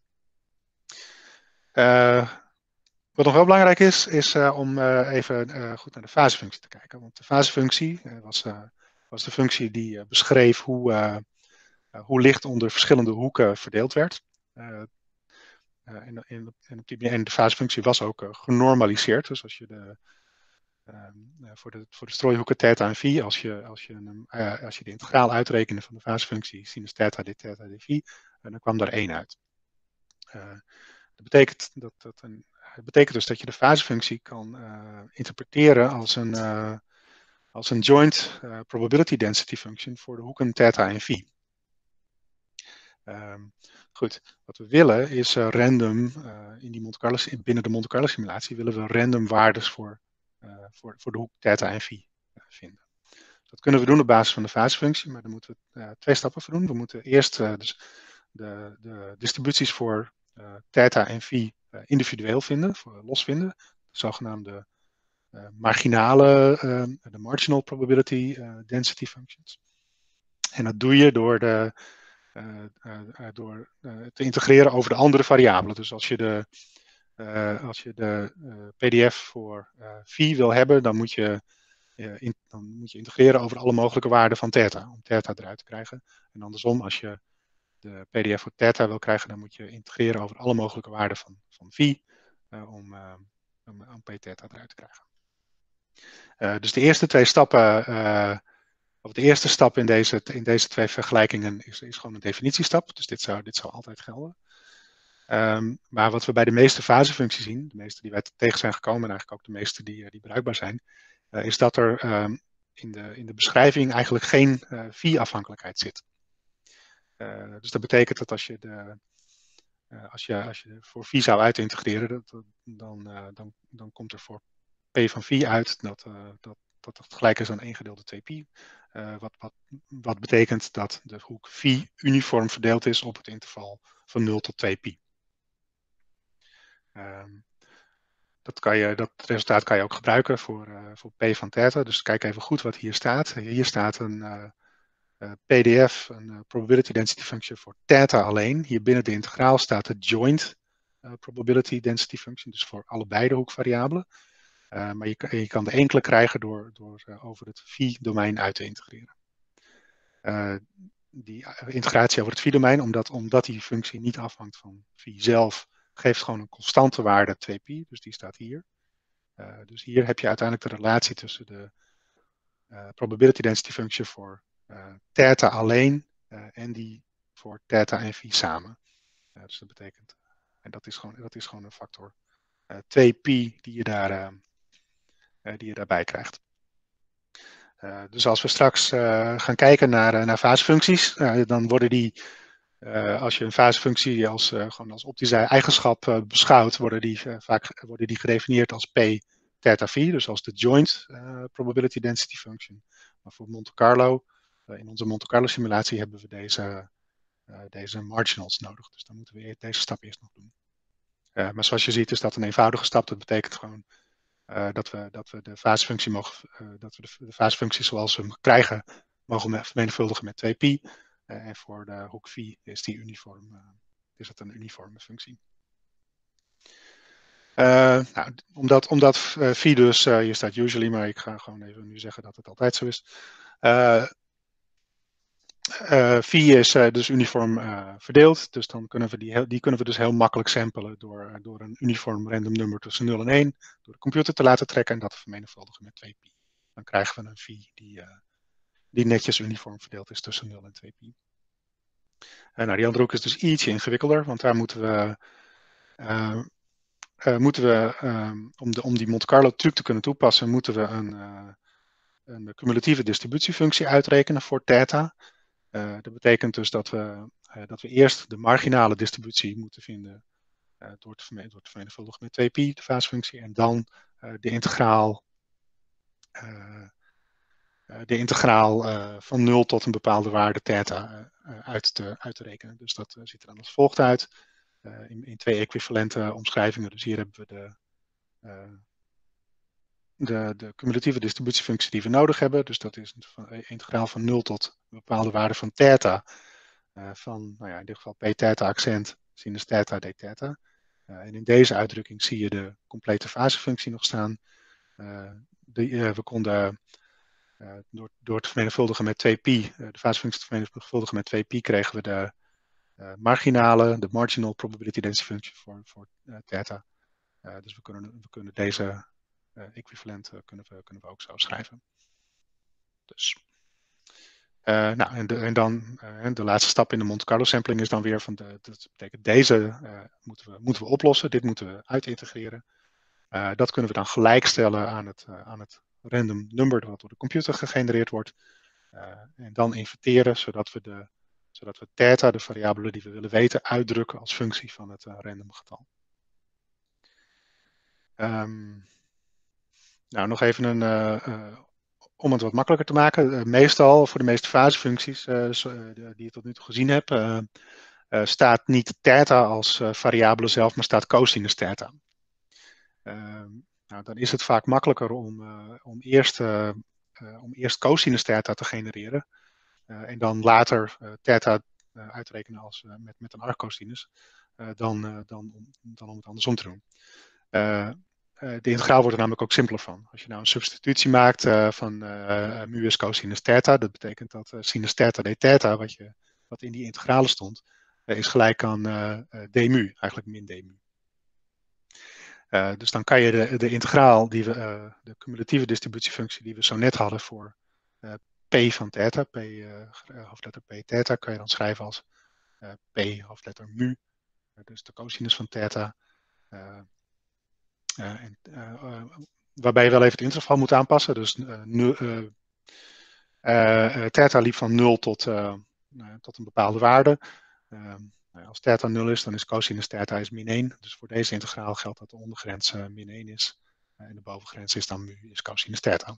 Uh, Wat nog wel belangrijk is, is uh, om uh, even uh, goed naar de fasefunctie te kijken. Want de fasefunctie uh, was, uh, was de functie die uh, beschreef hoe, uh, uh, hoe licht onder verschillende hoeken verdeeld werd. Uh, uh, en, en, en, op die, en de fasefunctie was ook uh, genormaliseerd. Dus als je de, uh, voor, de, voor de strooihoeken theta en phi, als je, als je, uh, als je de integraal uitrekende van de fasefunctie sinus theta d theta d phi, uh, dan kwam daar één uit. Uh, dat, betekent dat, dat een, het betekent dus dat je de fasefunctie kan uh, interpreteren als een, uh, als een joint uh, probability density function voor de hoeken theta en phi. Um, goed, wat we willen is uh, random, uh, in die Monte Carlo, binnen de Monte Carlo simulatie willen we random waardes voor, uh, voor, voor de hoek theta en phi uh, vinden. Dat kunnen we doen op basis van de fasefunctie, maar daar moeten we uh, twee stappen voor doen. We moeten eerst uh, dus de, de distributies voor uh, theta en phi uh, individueel vinden, voor, los vinden. De zogenaamde uh, marginale, uh, de marginal probability uh, density functions. En dat doe je door, de, uh, uh, uh, door uh, te integreren over de andere variabelen. Dus als je de, uh, als je de uh, P D F voor uh, phi wil hebben, dan moet je Uh, in, dan moet je integreren over alle mogelijke waarden van theta, om theta eruit te krijgen. En andersom, als je de P D F voor theta wil krijgen, dan moet je integreren over alle mogelijke waarden van, van phi, uh, om, uh, om, om p theta eruit te krijgen. Uh, dus de eerste twee stappen, uh, of de eerste stap in deze, in deze twee vergelijkingen is, is gewoon een definitiestap. Dus dit zou, dit zou altijd gelden. Um, maar wat we bij de meeste fasefuncties zien, de meeste die wij tegen zijn gekomen, en eigenlijk ook de meeste die, die bruikbaar zijn, Uh, is dat er um, in, de, in de beschrijving eigenlijk geen uh, phi-afhankelijkheid zit. Uh, dus dat betekent dat als je, de, uh, als je, als je voor phi zou uitintegreren, dat, dan, uh, dan, dan komt er voor p van phi uit dat, uh, dat, dat het gelijk is aan één gedeelde twee pi. Uh, wat, wat, wat betekent dat de hoek phi uniform verdeeld is op het interval van nul tot twee pi. Um, Dat, kan je, dat resultaat kan je ook gebruiken voor, uh, voor p van theta. Dus kijk even goed wat hier staat. Hier staat een uh, uh, P D F, een uh, probability density function voor theta alleen. Hier binnen de integraal staat de joint uh, probability density function, dus voor allebei de hoekvariabelen. Uh, maar je, je kan de enkele krijgen door, door uh, over het phi-domein uit te integreren. Uh, die integratie over het phi-domein, omdat, omdat die functie niet afhangt van phi zelf, geeft gewoon een constante waarde twee pi, dus die staat hier. Uh, dus hier heb je uiteindelijk de relatie tussen de uh, probability density function voor uh, theta alleen uh, en die voor theta en phi samen. Uh, dus dat betekent, en dat is gewoon, dat is gewoon een factor uh, twee pi die je, daar, uh, uh, die je daarbij krijgt. Uh, dus als we straks uh, gaan kijken naar, uh, naar fasefuncties, uh, dan worden die, uh, als je een fasefunctie als, uh, gewoon als optische eigenschap uh, beschouwt, worden die uh, vaak worden die gedefinieerd als p theta phi, dus als de joint uh, probability density function. Maar voor Monte Carlo, uh, in onze Monte Carlo simulatie hebben we deze, uh, deze marginals nodig. Dus dan moeten we deze stap eerst nog doen. Uh, maar zoals je ziet is dat een eenvoudige stap. Dat betekent gewoon uh, dat, we, dat we de fasefunctie mogen, uh, dat we de, de fasefunctie zoals we hem krijgen, mogen vermenigvuldigen met twee pi. Uh, en voor de hoek phi is die uniform, uh, is dat een uniforme functie. Uh, nou, omdat, omdat uh, phi dus, uh, hier staat usually, maar ik ga gewoon even nu zeggen dat het altijd zo is. Uh, uh, phi is uh, dus uniform uh, verdeeld, dus dan kunnen we die, die kunnen we dus heel makkelijk samplen door, uh, door een uniform random nummer tussen nul en één, door de computer te laten trekken en dat te vermenigvuldigen met twee pi. Dan krijgen we een phi die, uh, die netjes uniform verdeeld is tussen nul en twee pi. Uh, nou, die andere hoek is dus ietsje ingewikkelder, want daar moeten we... Uh, Uh, moeten we, um, om, de, om die Monte Carlo truc te kunnen toepassen, moeten we een, uh, een cumulatieve distributiefunctie uitrekenen voor theta. Uh, dat betekent dus dat we, uh, dat we eerst de marginale distributie moeten vinden uh, door, te door te vermenigvuldigen met twee pi, de fasefunctie, en dan uh, de integraal, uh, uh, de integraal uh, van nul tot een bepaalde waarde theta uh, uit, te, uit te rekenen. Dus dat uh, ziet er dan als volgt uit. Uh, in, in twee equivalente omschrijvingen. Dus hier hebben we de, uh, de, de cumulatieve distributiefunctie die we nodig hebben. Dus dat is een integraal van nul tot een bepaalde waarde van theta. Uh, van, nou ja, in dit geval p theta accent, sinus theta d theta. Uh, en in deze uitdrukking zie je de complete fasefunctie nog staan. Uh, die, uh, we konden uh, door, door te vermenigvuldigen met twee pi, uh, de fasefunctie te vermenigvuldigen met twee pi, kregen we de uh, marginale, de marginal probability density function voor, voor uh, theta. Uh, dus we kunnen, we kunnen deze uh, equivalent uh, kunnen, we, kunnen we ook zo schrijven. Dus Uh, nou, en, de, en dan uh, de laatste stap in de Monte Carlo sampling is dan weer van de, dat betekent deze uh, moeten, we, moeten we oplossen, dit moeten we uiteintegreren. Uh, dat kunnen we dan gelijkstellen aan het, uh, aan het random number dat door de computer gegenereerd wordt. Uh, en dan inverteren, zodat we, de, zodat we theta, de variabele die we willen weten, uitdrukken als functie van het uh, random getal. Um, nou, nog even een... Uh, uh, om het wat makkelijker te maken, uh, meestal voor de meeste fasefuncties uh, die je tot nu toe gezien hebt, uh, uh, staat niet theta als uh, variabele zelf, maar staat cosinus theta. Uh, nou, dan is het vaak makkelijker om, uh, om, eerst, uh, uh, om eerst cosinus theta te genereren uh, en dan later uh, theta uh, uitrekenen als, uh, met, met een arccosinus, uh, dan, uh, dan, om, dan om het andersom te doen. Uh, Uh, de integraal wordt er namelijk ook simpeler van. Als je nou een substitutie maakt uh, van uh, mu is cosinus theta, dat betekent dat uh, sinus theta d theta, wat, je, wat in die integrale stond, uh, is gelijk aan uh, uh, d mu, eigenlijk min d mu. Uh, dus dan kan je de, de integraal, die we, uh, de cumulatieve distributiefunctie die we zo net hadden voor uh, p van theta, p, uh, hoofdletter p theta, kan je dan schrijven als uh, p hoofdletter mu, uh, dus de cosinus van theta. Uh, Uh, en, uh, uh, waarbij je wel even het interval moet aanpassen. Dus uh, nu, uh, uh, theta liep van nul tot, uh, uh, tot een bepaalde waarde. Uh, als theta nul is, dan is cosinus theta is min één. Dus voor deze integraal geldt dat de ondergrens uh, min één is. Uh, en de bovengrens is dan mu is cosinus theta.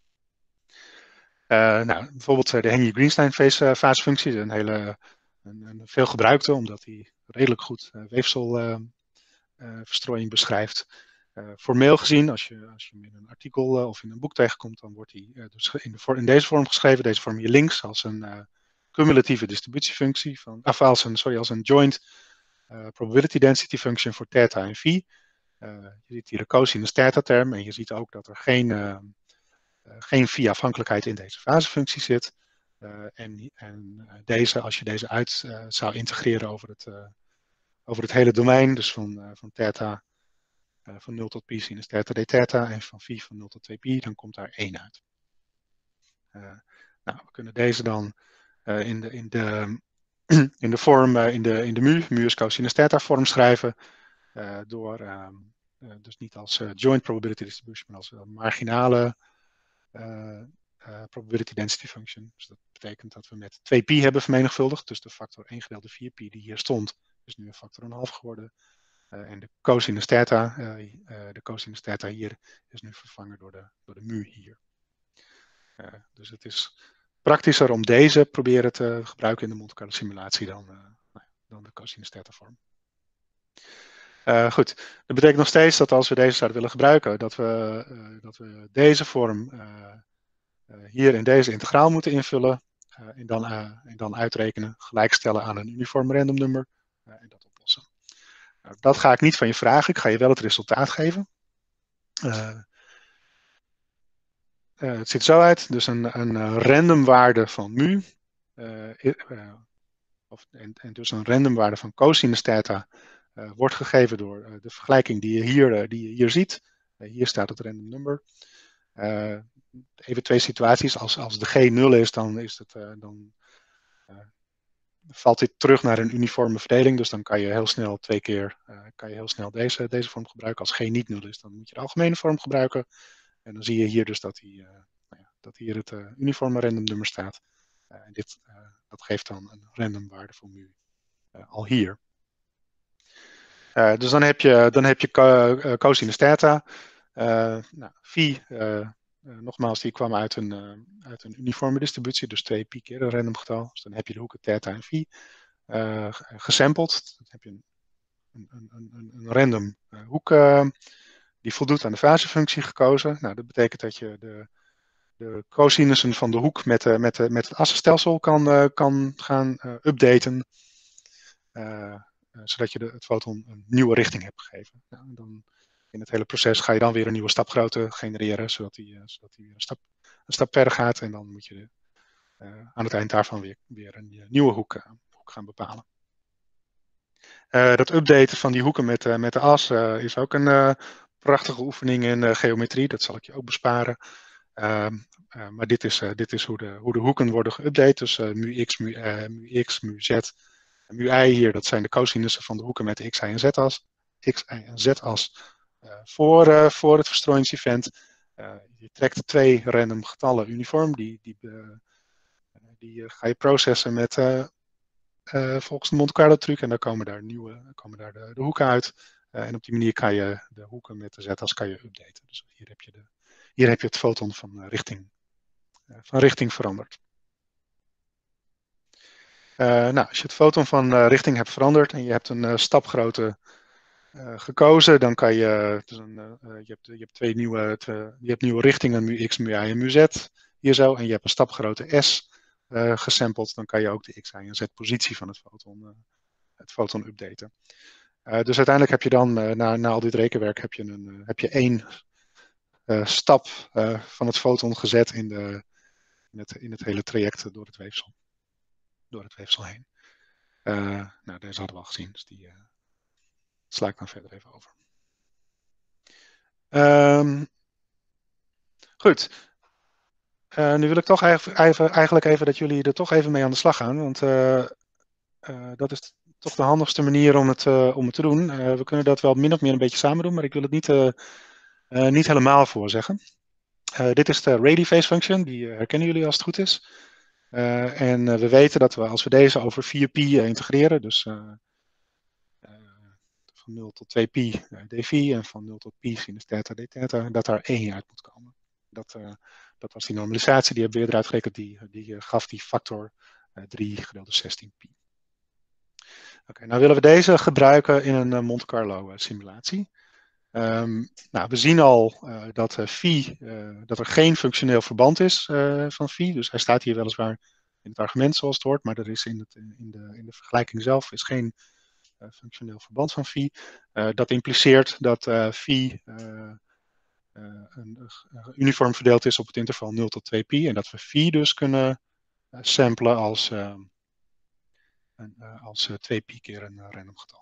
Uh, nou, bijvoorbeeld de Henry-Greenstein fasefunctie, een hele een, een veel gebruikte, omdat die redelijk goed uh, weefselverstrooiing uh, uh, beschrijft. Uh, formeel gezien, als je, als je hem in een artikel uh, of in een boek tegenkomt, dan wordt die uh, dus in, de, in deze vorm geschreven, deze vorm hier links, als een uh, cumulatieve distributiefunctie, van, of als een, sorry, als een joint uh, probability density function voor theta en phi. Uh, je ziet hier de cosinus theta term en je ziet ook dat er geen, uh, uh, geen phi-afhankelijkheid in deze fasefunctie zit. Uh, en en deze, als je deze uit uh, zou integreren over het, uh, over het hele domein, dus van, uh, van theta Uh, van nul tot pi sinus theta d theta en van phi van nul tot twee pi, dan komt daar één uit. Uh, nou, we kunnen deze dan uh, in, de, in, de, in de vorm, uh, in, de, in de mu, mu is cosinus theta vorm schrijven, uh, door, uh, uh, dus niet als uh, joint probability distribution, maar als uh, marginale uh, uh, probability density function. Dus dat betekent dat we met twee pi hebben vermenigvuldigd, dus de factor één gedeeld vier pi die hier stond, is nu een factor een half geworden. Uh, en de cosinus theta, uh, uh, de cosinus theta hier is nu vervangen door de, door de mu hier. Uh, dus het is praktischer om deze proberen te gebruiken in de Monte Carlo simulatie dan, uh, dan de cosinus theta vorm. Uh, goed, dat betekent nog steeds dat als we deze zouden willen gebruiken, dat we, uh, dat we deze vorm uh, uh, hier in deze integraal moeten invullen uh, en, dan, uh, en dan uitrekenen, gelijkstellen aan een uniform random number uh, en dat oplossen. Nou, dat ga ik niet van je vragen, ik ga je wel het resultaat geven. Uh, uh, het ziet zo uit, dus een, een random waarde van mu, uh, uh, of, en, en dus een random waarde van cosinus theta, uh, wordt gegeven door uh, de vergelijking die je hier, uh, die je hier ziet. Uh, hier staat het random number. Uh, even twee situaties, als, als de g nul is, dan, is het, uh, dan uh, valt dit terug naar een uniforme verdeling, dus dan kan je heel snel twee keer uh, kan je heel snel deze, deze vorm gebruiken. Als g niet nul is, dan moet je de algemene vorm gebruiken. En dan zie je hier dus dat, die, uh, nou ja, dat hier het uh, uniforme random nummer staat. Uh, en dit, uh, dat geeft dan een random waarde voor mu uh, al hier. Uh, dus dan heb je, dan heb je co uh, cosinus theta. Uh, nou, phi, uh, uh, nogmaals, die kwam uit een, uh, uit een uniforme distributie, dus twee pi keer een random getal. Dus dan heb je de hoeken theta en phi uh, gesampled. Dan heb je een, een, een, een, een random uh, hoek uh, die voldoet aan de fasefunctie gekozen. Nou, dat betekent dat je de, de cosinussen van de hoek met, uh, met, uh, met het assenstelsel kan, uh, kan gaan uh, updaten. Uh, uh, zodat je de, het foton een nieuwe richting hebt gegeven. Nou, dan in het hele proces ga je dan weer een nieuwe stapgrootte genereren, zodat die, uh, zodat die weer een stap, een stap verder gaat. En dan moet je de, uh, aan het eind daarvan weer, weer een uh, nieuwe hoek, uh, hoek gaan bepalen. Uh, dat updaten van die hoeken met, uh, met de as uh, is ook een uh, prachtige oefening in uh, geometrie. Dat zal ik je ook besparen. Uh, uh, maar dit is, uh, dit is hoe, de, hoe de hoeken worden geüpdate. Dus uh, mu x, mu, uh, mu x, mu z, mu y hier, dat zijn de cosinussen van de hoeken met de x, y en z-as. X, y en z-as uh, voor, uh, voor het verstrooiingsevent. Uh, je trekt twee random getallen uniform, die, die, uh, die uh, ga je processen met, uh, uh, volgens de Monte Carlo truc. En dan komen daar, nieuwe, komen daar de, de hoeken uit. Uh, en op die manier kan je de hoeken met de z-as kan je updaten. Dus hier heb je, de, hier heb je het foton van uh, richting, uh, van richting veranderd. Uh, nou, als je het foton van uh, richting hebt veranderd en je hebt een uh, stapgrootte uh, gekozen, dan kan je, dus een, uh, je, hebt, je hebt twee nieuwe, twee, je hebt nieuwe richtingen, mu x, mu y en mu z, hier zo, en je hebt een stapgrootte S uh, gesampled, dan kan je ook de x, y en z positie van het foton, uh, het foton updaten. Uh, dus uiteindelijk heb je dan, uh, na, na al dit rekenwerk, heb je, een, uh, heb je één uh, stap uh, van het foton gezet in, de, in, het, in het hele traject door het weefsel, door het weefsel heen. Uh, nou, deze hadden we al gezien, dus die uh, sla ik dan verder even over. Um, goed. Uh, nu wil ik toch even, eigenlijk even dat jullie er toch even mee aan de slag gaan, want uh, uh, dat is toch de handigste manier om het, uh, om het te doen. Uh, we kunnen dat wel min of meer een beetje samen doen, maar ik wil het niet, uh, uh, niet helemaal voorzeggen. Uh, dit is de ready phase function, die herkennen jullie als het goed is. Uh, en uh, we weten dat we als we deze over vier pi uh, integreren, dus uh, uh, van nul tot twee pi uh, dphi en van nul tot pi sinus theta d theta, dat daar één uit moet komen. Dat, uh, dat was die normalisatie, die hebben we eerder uitgerekend, die, die uh, gaf die factor uh, drie gedeeld door zestien pi. Oké, okay, nou willen we deze gebruiken in een uh, Monte Carlo uh, simulatie. Um, nou, we zien al uh, dat, uh, phi, uh, dat er geen functioneel verband is uh, van phi. Dus hij staat hier weliswaar in het argument zoals het hoort, maar er is in, het, in, de, in de vergelijking zelf is geen uh, functioneel verband van phi. Uh, dat impliceert dat uh, phi uh, uh, een, uh, uniform verdeeld is op het interval nul tot twee pi. En dat we phi dus kunnen uh, samplen als, uh, een, uh, als uh, twee pi keer een uh, random getal.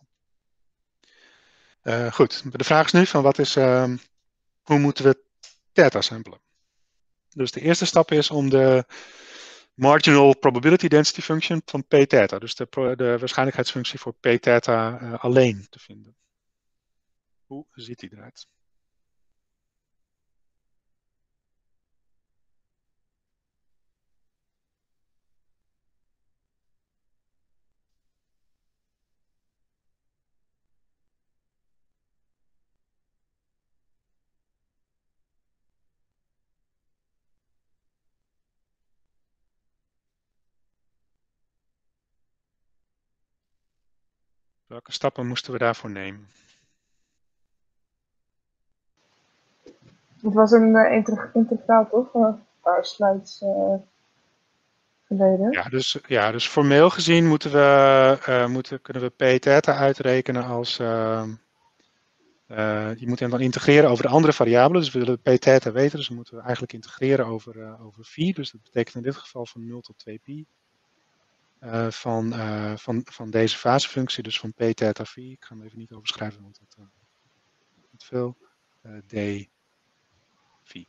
Uh, goed, de vraag is nu van wat is, uh, hoe moeten we theta samplen? Dus de eerste stap is om de marginal probability density function van p theta, dus de, de waarschijnlijkheidsfunctie voor p theta uh, alleen te vinden. Hoe ziet die eruit? Welke stappen moesten we daarvoor nemen? Het was een uh, integ integraal, toch? Een paar slides uh, geleden. Ja, dus, ja, dus formeel gezien moeten we, uh, moeten, kunnen we p theta uitrekenen als... Uh, uh, je moet hem dan integreren over de andere variabelen. Dus we willen p theta weten, dus we moeten eigenlijk integreren over, uh, over phi. Dus dat betekent in dit geval van nul tot twee pi. Uh, van, uh, van, van deze fasefunctie, dus van p theta phi. Ik ga hem even niet overschrijven, want dat uh, is te veel. Uh, d phi.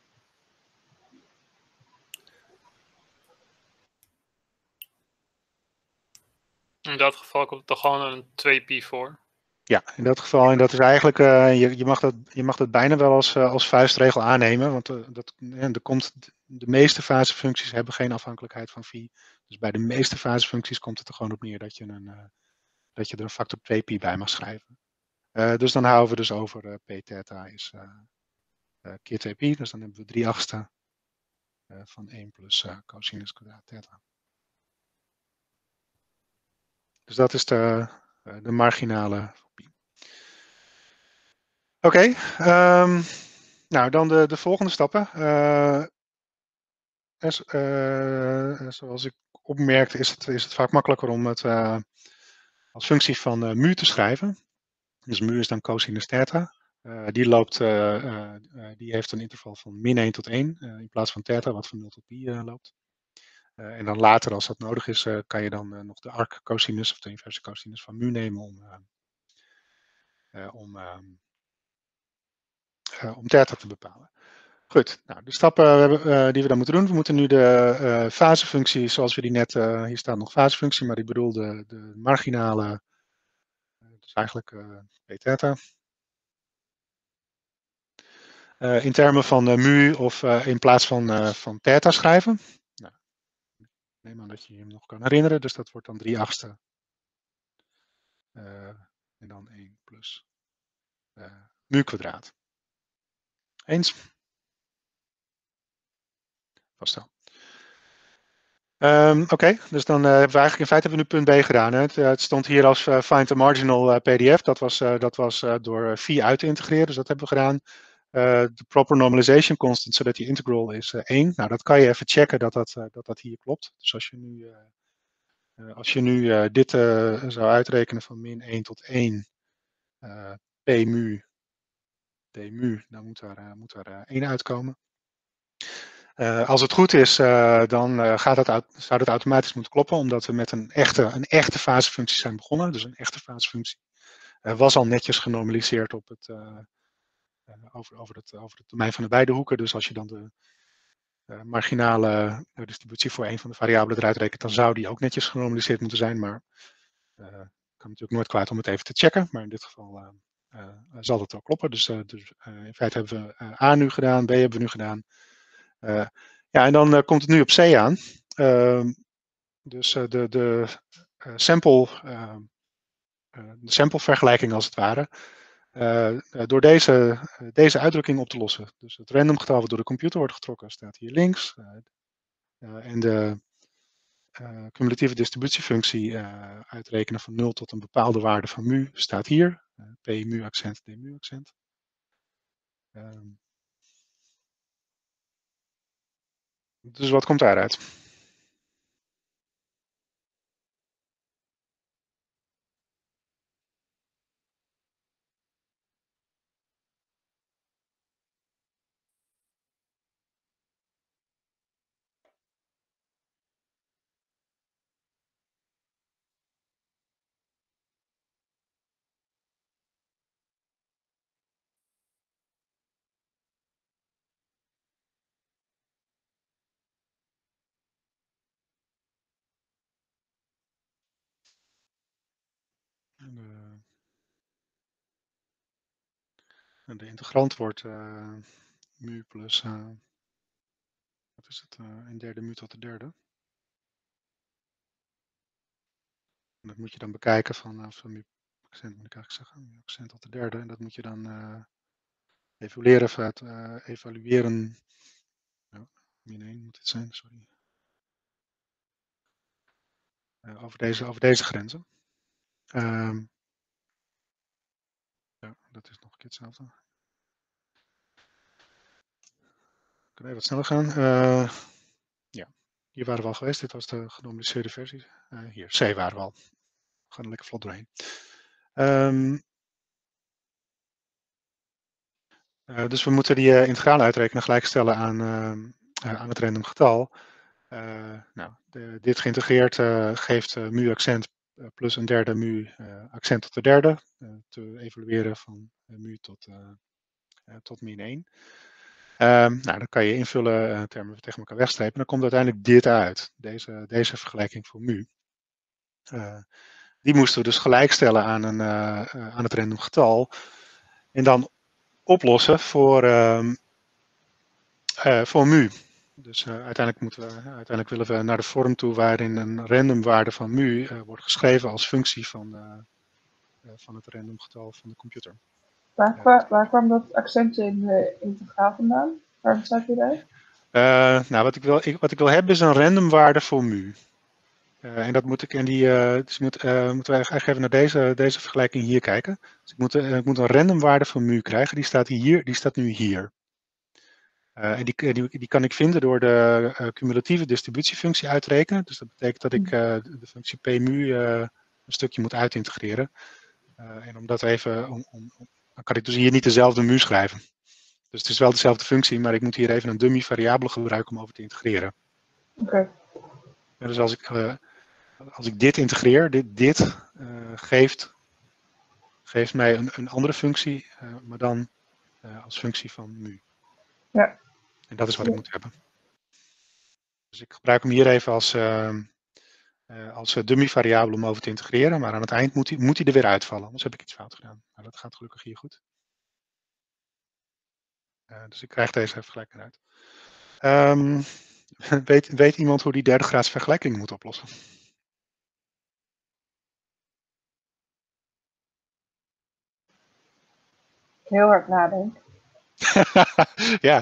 In dat geval komt er gewoon een twee pi voor. Ja, in dat geval, en dat is eigenlijk, uh, je, je, mag dat, je mag dat bijna wel als, uh, als vuistregel aannemen, want uh, dat, uh, er komt, de meeste fasefuncties hebben geen afhankelijkheid van phi. Dus bij de meeste fasefuncties komt het er gewoon op neer dat je, een, uh, dat je er een factor twee pi bij mag schrijven. Uh, dus dan houden we dus over uh, p theta is uh, uh, keer twee pi, dus dan hebben we drie achtste uh, van één plus uh, cosinus kwadraat theta. Dus dat is de, uh, de marginale pi. Oké, okay, um, nou dan de, de volgende stappen. Uh, as, uh, zoals ik opmerkte is het, is het vaak makkelijker om het uh, als functie van uh, mu te schrijven. Dus mu is dan cosinus theta. Uh, die, loopt, uh, uh, uh, die heeft een interval van min één tot één uh, in plaats van theta wat van nul tot pi uh, loopt. Uh, en dan later als dat nodig is uh, kan je dan uh, nog de arc cosinus of de inverse cosinus van mu nemen om, uh, uh, om, uh, uh, om theta te bepalen. Goed, nou, de stappen uh, die we dan moeten doen. We moeten nu de uh, fasefunctie, zoals we die net, uh, hier staat nog fasefunctie, maar ik bedoel de, de marginale, uh, dus eigenlijk uh, p theta. Uh, in termen van uh, mu of uh, in plaats van, uh, van theta schrijven. Nou, neem aan dat je je hem nog kan herinneren, dus dat wordt dan drie achtste. Uh, en dan één plus uh, mu kwadraat. Eens? Vaststel. Um, Oké, okay. Dus dan uh, hebben we eigenlijk in feite hebben we nu punt B gedaan. Hè? Het, uh, het stond hier als uh, find the marginal uh, P D F. Dat was, uh, dat was uh, door uh, phi uit te integreren, dus dat hebben we gedaan. Uh, de proper normalization constant, zodat die integral is uh, één. Nou, dat kan je even checken dat dat, uh, dat, dat hier klopt. Dus als je nu, uh, uh, als je nu uh, dit uh, zou uitrekenen van min één tot één uh, p mu d mu, dan moet daar, uh, moet daar uh, één uitkomen. Uh, als het goed is, uh, dan uh, gaat het, zou dat automatisch moeten kloppen, omdat we met een echte, een echte fasefunctie zijn begonnen. Dus een echte fasefunctie uh, was al netjes genormaliseerd op het, uh, uh, over, over, het, over het domein van de beide hoeken. Dus als je dan de uh, marginale uh, distributie voor een van de variabelen eruit rekent, dan zou die ook netjes genormaliseerd moeten zijn. Maar uh, kan natuurlijk nooit kwaad om het even te checken. Maar in dit geval uh, uh, zal het wel kloppen. Dus, uh, dus uh, in feite hebben we uh, A nu gedaan, B hebben we nu gedaan. Uh, ja, en dan uh, komt het nu op C aan. Uh, dus uh, de, de, uh, sample, uh, uh, de samplevergelijking als het ware. Uh, door deze, uh, deze uitdrukking op te lossen. Dus het random getal wat door de computer wordt getrokken staat hier links. Uh, uh, en de uh, cumulatieve distributiefunctie uh, uitrekenen van nul tot een bepaalde waarde van mu staat hier. Uh, P mu accent, D mu accent. Uh, dus wat komt daaruit? De, de integrant wordt uh, mu plus, uh, wat is het, uh, een derde mu tot de derde. En dat moet je dan bekijken van, uh, van mu accent moet ik eigenlijk zeggen, mu accent tot de derde. En dat moet je dan uh, evalueren, of het, uh, evalueren, ja, min één moet het zijn, sorry. Uh, over, deze, over deze grenzen. Um, ja, dat is nog een keer hetzelfde. Ik kan even wat sneller gaan. Uh, ja, hier waren we al geweest. Dit was de genormaliseerde versie. Uh, hier, C waren we al. We gaan er lekker vlot doorheen. Um, uh, dus we moeten die uh, integrale uitrekenen gelijkstellen aan, uh, uh, aan het random getal. Uh, nou, de, dit geïntegreerd uh, geeft uh, mu accent uh, plus een derde mu uh, accent tot de derde. Uh, te evalueren van uh, mu tot, uh, uh, tot min één. Um, nou, dan kan je invullen uh, termen we tegen elkaar wegstrepen. Dan komt uiteindelijk dit uit. Deze, deze vergelijking voor mu. Uh, die moesten we dus gelijkstellen aan, een, uh, uh, aan het random getal. En dan oplossen voor, uh, uh, voor mu. Dus uh, uiteindelijk, moeten we, uh, uiteindelijk willen we naar de vorm toe waarin een random waarde van mu uh, wordt geschreven als functie van, uh, uh, van het random getal van de computer. Waar, kwa, waar kwam dat accentje in de integraal vandaan? Waarom staat hij daar? Uh, nou, wat ik, wil, ik, wat ik wil hebben is een random waarde voor mu. Uh, en dat moet ik in die, uh, dus moet, uh, moeten we eigenlijk even naar deze, deze vergelijking hier kijken. Dus ik moet, uh, ik moet een random waarde van mu krijgen, die staat, hier, die staat nu hier. Uh, en die, die, die kan ik vinden door de uh, cumulatieve distributiefunctie uitrekenen. Dus dat betekent dat ik uh, de functie p mu uh, een stukje moet uitintegreren. Uh, en om dat even, om, om, dan kan ik dus hier niet dezelfde mu schrijven. Dus het is wel dezelfde functie, maar ik moet hier even een dummy variabele gebruiken om over te integreren. Oké. Okay. Dus als ik, uh, als ik dit integreer, dit, dit uh, geeft, geeft mij een, een andere functie, uh, maar dan uh, als functie van mu. Ja. En dat is wat ik Ja. moet hebben. Dus ik gebruik hem hier even als, uh, uh, als dummy variabele om over te integreren. Maar aan het eind moet hij, moet hij er weer uitvallen. Anders heb ik iets fout gedaan. Maar dat gaat gelukkig hier goed. Uh, dus ik krijg deze even gelijk eruit. Um, weet, weet iemand hoe die derde graads vergelijking moet oplossen? Heel hard nadenken. Ja.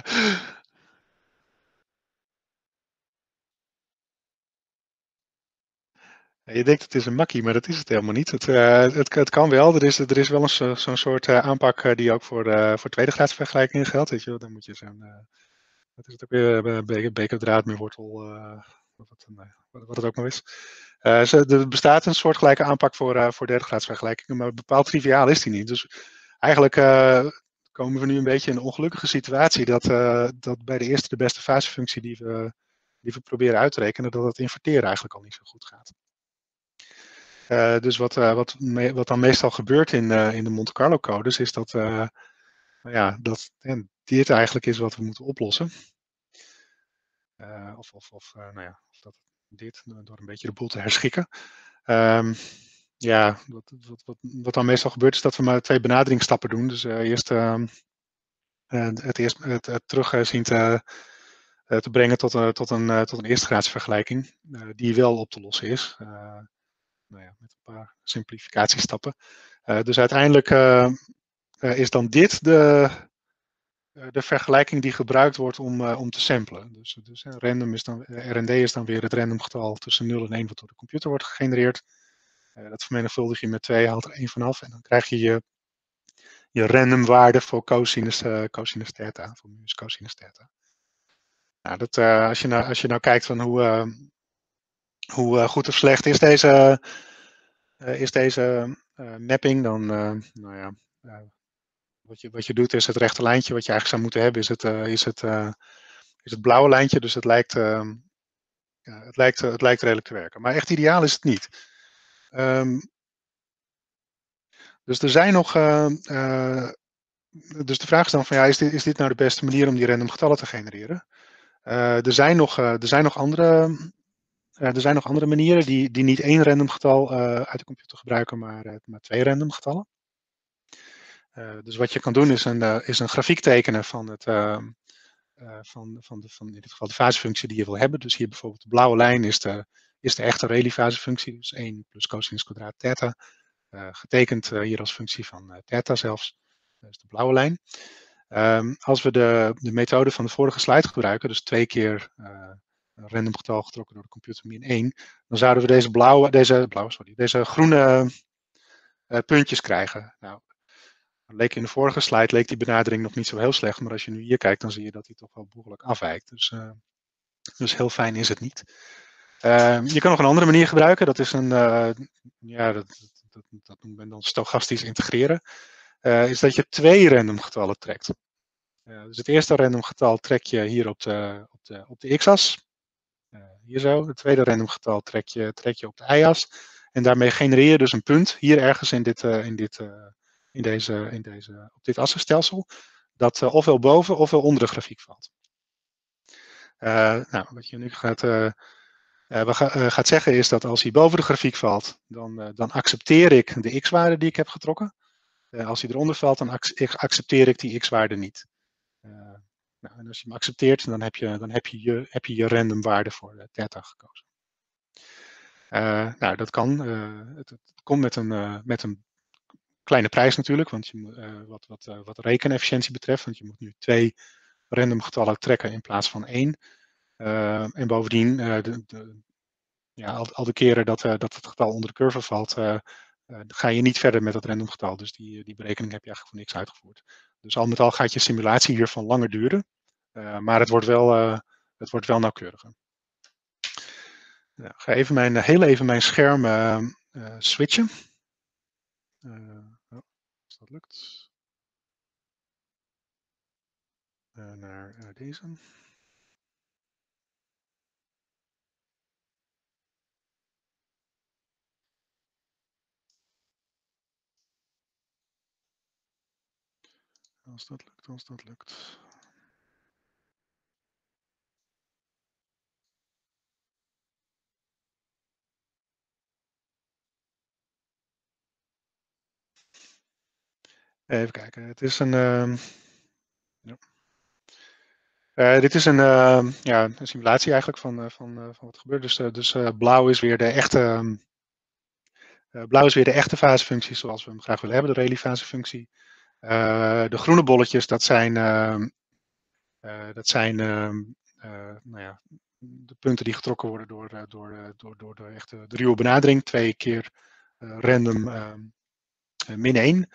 Je denkt het is een makkie, maar dat is het helemaal niet. Het, uh, het, het kan wel. Er is, er is wel een zo'n soort uh, aanpak uh, die ook voor, uh, voor tweede graads vergelijkingen geldt. Weet je wel? Dan moet je zo'n, uh, wat is het ook weer, uh, beker, bekerdraad met wortel, uh, wat, uh, wat, wat het ook maar is. Uh, zo, er bestaat een soortgelijke aanpak voor, uh, voor derde graads vergelijkingen, maar bepaald triviaal is die niet. Dus eigenlijk uh, komen we nu een beetje in een ongelukkige situatie dat, uh, dat bij de eerste de beste fasefunctie die we, die we proberen uit te rekenen, dat het inverteren eigenlijk al niet zo goed gaat. Uh, dus wat, uh, wat, me, wat dan meestal gebeurt in, uh, in de Monte Carlo codes is dat, uh, nou ja, dat en dit eigenlijk is wat we moeten oplossen. Uh, of of, of uh, nou ja, of dat dit, door een beetje de boel te herschikken. Um, ja, wat, wat, wat, wat dan meestal gebeurt is dat we maar twee benaderingsstappen doen. Dus uh, eerst uh, uh, het, eerst, het, het terug uh, zien te, uh, te brengen tot, uh, tot, een, uh, tot een eerste graads vergelijking, uh, die wel op te lossen is. Uh, nou ja, met een paar simplificatiestappen. Uh, dus uiteindelijk uh, uh, is dan dit de, uh, de vergelijking die gebruikt wordt om, uh, om te samplen. Dus, dus uh, random is dan, uh, R N D is dan weer het randomgetal tussen nul en één wat door de computer wordt gegenereerd. Uh, dat vermenigvuldig je met twee, haalt er één vanaf en dan krijg je je, je random waarde voor cosinus, uh, cosinus theta, voor minus cosinus theta. Nou, dat, uh, als, je nou, als je nou kijkt van hoe, uh, hoe uh, goed of slecht is deze, uh, is deze uh, mapping, dan, uh, nou ja, uh, wat, je, wat je doet is het rechte lijntje wat je eigenlijk zou moeten hebben, is het, uh, is het, uh, is het blauwe lijntje, dus het lijkt, uh, ja, het, lijkt, uh, het lijkt redelijk te werken. Maar echt ideaal is het niet. Um, dus er zijn nog, uh, uh, dus de vraag is dan van ja, is dit, is dit nou de beste manier om die random getallen te genereren? Uh, er, zijn nog, uh, er zijn nog andere, uh, er zijn nog andere manieren die, die niet één random getal uh, uit de computer gebruiken, maar, uh, maar twee random getallen. Uh, dus wat je kan doen is een, uh, is een grafiek tekenen van, het, uh, uh, van, van, de, van in dit geval de fasefunctie die je wil hebben. Dus hier bijvoorbeeld de blauwe lijn is de, is de echte Rayleigh-fasefunctie, dus één plus cosinus kwadraat theta, uh, getekend uh, hier als functie van uh, theta zelfs. Dat is de blauwe lijn. Um, als we de, de methode van de vorige slide gebruiken, dus twee keer uh, een random getal getrokken door de computer min één, dan zouden we deze blauwe, deze, blauwe, sorry, deze groene uh, puntjes krijgen. Nou, leek in de vorige slide leek die benadering nog niet zo heel slecht, maar als je nu hier kijkt, dan zie je dat die toch wel behoorlijk afwijkt. Dus, uh, dus heel fijn is het niet. Uh, je kan nog een andere manier gebruiken, dat is een, uh, ja, dat, dat, dat noemt men dan stochastisch integreren, uh, is dat je twee random getallen trekt. Uh, dus het eerste random getal trek je hier op de, op de, op de x-as. Uh, hier zo. Het tweede random getal trek je, trek je op de y-as. En daarmee genereer je dus een punt hier ergens in, dit, uh, in, dit, uh, in, deze, in deze, op dit assenstelsel. Dat uh, ofwel boven ofwel onder de grafiek valt. Uh, nou, wat je nu gaat, uh, uh, ga, uh, gaat zeggen is dat als hij boven de grafiek valt, dan, uh, dan accepteer ik de x-waarde die ik heb getrokken. Uh, als hij eronder valt, dan ac accepteer ik die x-waarde niet. Uh, nou, en als je hem accepteert, dan heb je dan heb je, je, heb je, je random waarde voor uh, theta gekozen. Uh, nou, dat kan. Uh, het, het komt met een, uh, met een kleine prijs natuurlijk, want je, uh, wat, wat, uh, wat rekenefficiëntie betreft, want je moet nu twee random getallen trekken in plaats van één. Uh, en bovendien, uh, de, de, ja, al, al de keren dat, uh, dat het getal onder de curve valt, uh, uh, ga je niet verder met dat random getal. Dus die, die berekening heb je eigenlijk voor niks uitgevoerd. Dus al met al gaat je simulatie hiervan langer duren. Uh, maar het wordt wel, uh, het wordt wel nauwkeuriger. Nou, ik ga even mijn, heel even mijn scherm uh, uh, switchen. Uh, oh, als dat lukt. Uh, naar uh, deze. Als dat lukt, als dat lukt. Even kijken. Het is een. Uh, ja. uh, dit is een, uh, ja, een simulatie eigenlijk van, uh, van, uh, van wat er gebeurt. Dus, uh, dus uh, blauw is weer de echte. Um, uh, blauw is weer de echte fasefunctie zoals we hem graag willen hebben, de Rayleigh-fasefunctie. Uh, de groene bolletjes, dat zijn. Uh, uh, dat zijn. Uh, uh, nou ja, de punten die getrokken worden door, uh, door, uh, door, door de echte de ruwe benadering. Twee keer uh, random uh, uh, min één.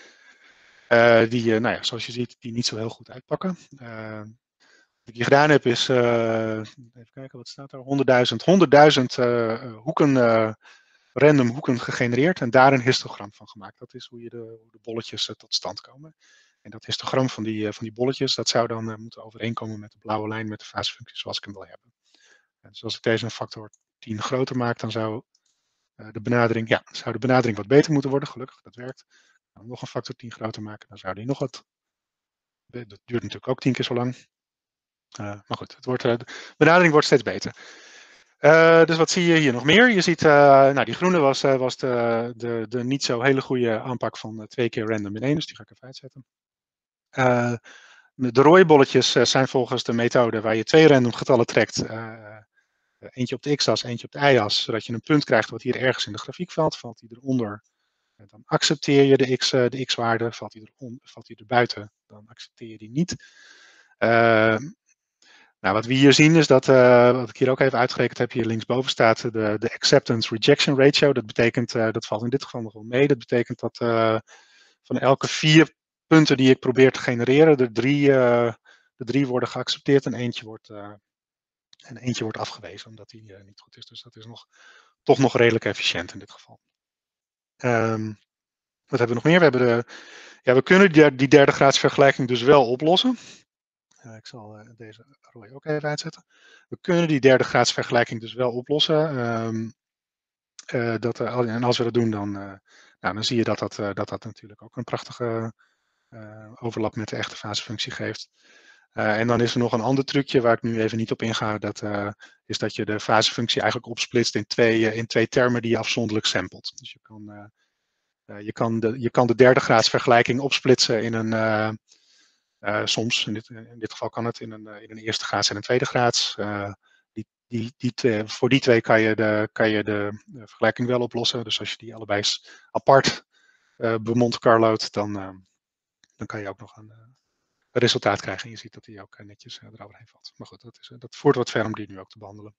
Uh, die, uh, nou ja, zoals je ziet, die niet zo heel goed uitpakken. Uh, wat ik hier gedaan heb is, uh, even kijken, wat staat daar? honderdduizend honderdduizend uh, hoeken, uh, random hoeken gegenereerd en daar een histogram van gemaakt. Dat is hoe, je de, hoe de bolletjes uh, tot stand komen. En dat histogram van die, uh, van die bolletjes, dat zou dan uh, moeten overeenkomen met de blauwe lijn met de fasefunctie zoals ik hem wil hebben. Uh, dus als ik deze een factor tien groter maak, dan zou, uh, de benadering, ja, zou de benadering wat beter moeten worden. Gelukkig, dat werkt. Nou, nog een factor tien groter maken, dan zou die nog wat. Dat duurt natuurlijk ook tien keer zo lang. Uh, maar goed, het wordt, uh, de benadering wordt steeds beter. Uh, dus wat zie je hier nog meer? Je ziet, uh, nou die groene was, uh, was de, de, de niet zo hele goede aanpak van uh, twee keer random in één, dus die ga ik even uitzetten. Uh, de rode bolletjes uh, zijn volgens de methode waar je twee random getallen trekt. Uh, eentje op de x-as, eentje op de y-as, zodat je een punt krijgt wat hier ergens in de grafiek valt. Valt die eronder, dan accepteer je de, x, uh, de x-waarde. Valt die, erom, valt die er buiten, dan accepteer je die niet. Uh, nou, wat we hier zien is dat, uh, wat ik hier ook even uitgerekend heb, hier linksboven staat de, de acceptance rejection ratio. Dat betekent, uh, dat valt in dit geval nog wel mee, dat betekent dat uh, van elke vier punten die ik probeer te genereren, de drie, uh, de drie worden geaccepteerd en eentje wordt, uh, en eentje wordt afgewezen, omdat die uh, niet goed is. Dus dat is nog, toch nog redelijk efficiënt in dit geval. Um, wat hebben we nog meer? We, hebben de, ja, we kunnen die, die derde graads vergelijking dus wel oplossen. Uh, ik zal uh, deze rode ook even uitzetten. We kunnen die derde graads vergelijking dus wel oplossen. Um, uh, dat, uh, en als we dat doen, dan, uh, nou, dan zie je dat dat, uh, dat dat natuurlijk ook een prachtige uh, overlap met de echte fasefunctie geeft. Uh, en dan is er nog een ander trucje waar ik nu even niet op inga. Dat uh, is dat je de fasefunctie eigenlijk opsplitst in twee, uh, in twee termen die je afzonderlijk samplet. Dus je kan, uh, uh, je kan, de, je kan de derde graads vergelijking opsplitsen in een... Uh, Uh, soms, in dit, in dit geval kan het in een, in een eerste graads en een tweede graads. Uh, die, die, die twee, voor die twee kan je, de, kan je de, de vergelijking wel oplossen. Dus als je die allebei apart uh, bemonte Carlo't, dan, uh, dan kan je ook nog een, uh, een resultaat krijgen. En je ziet dat die ook uh, netjes uh, eroverheen valt. Maar goed, dat, is, uh, dat voert wat ver om die nu ook te behandelen.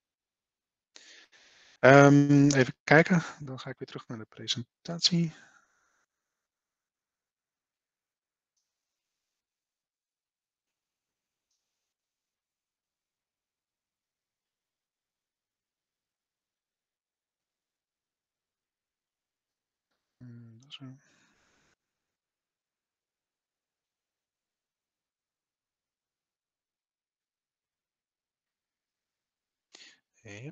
Um, even kijken, dan ga ik weer terug naar de presentatie. Hmm, dat is een... Ja.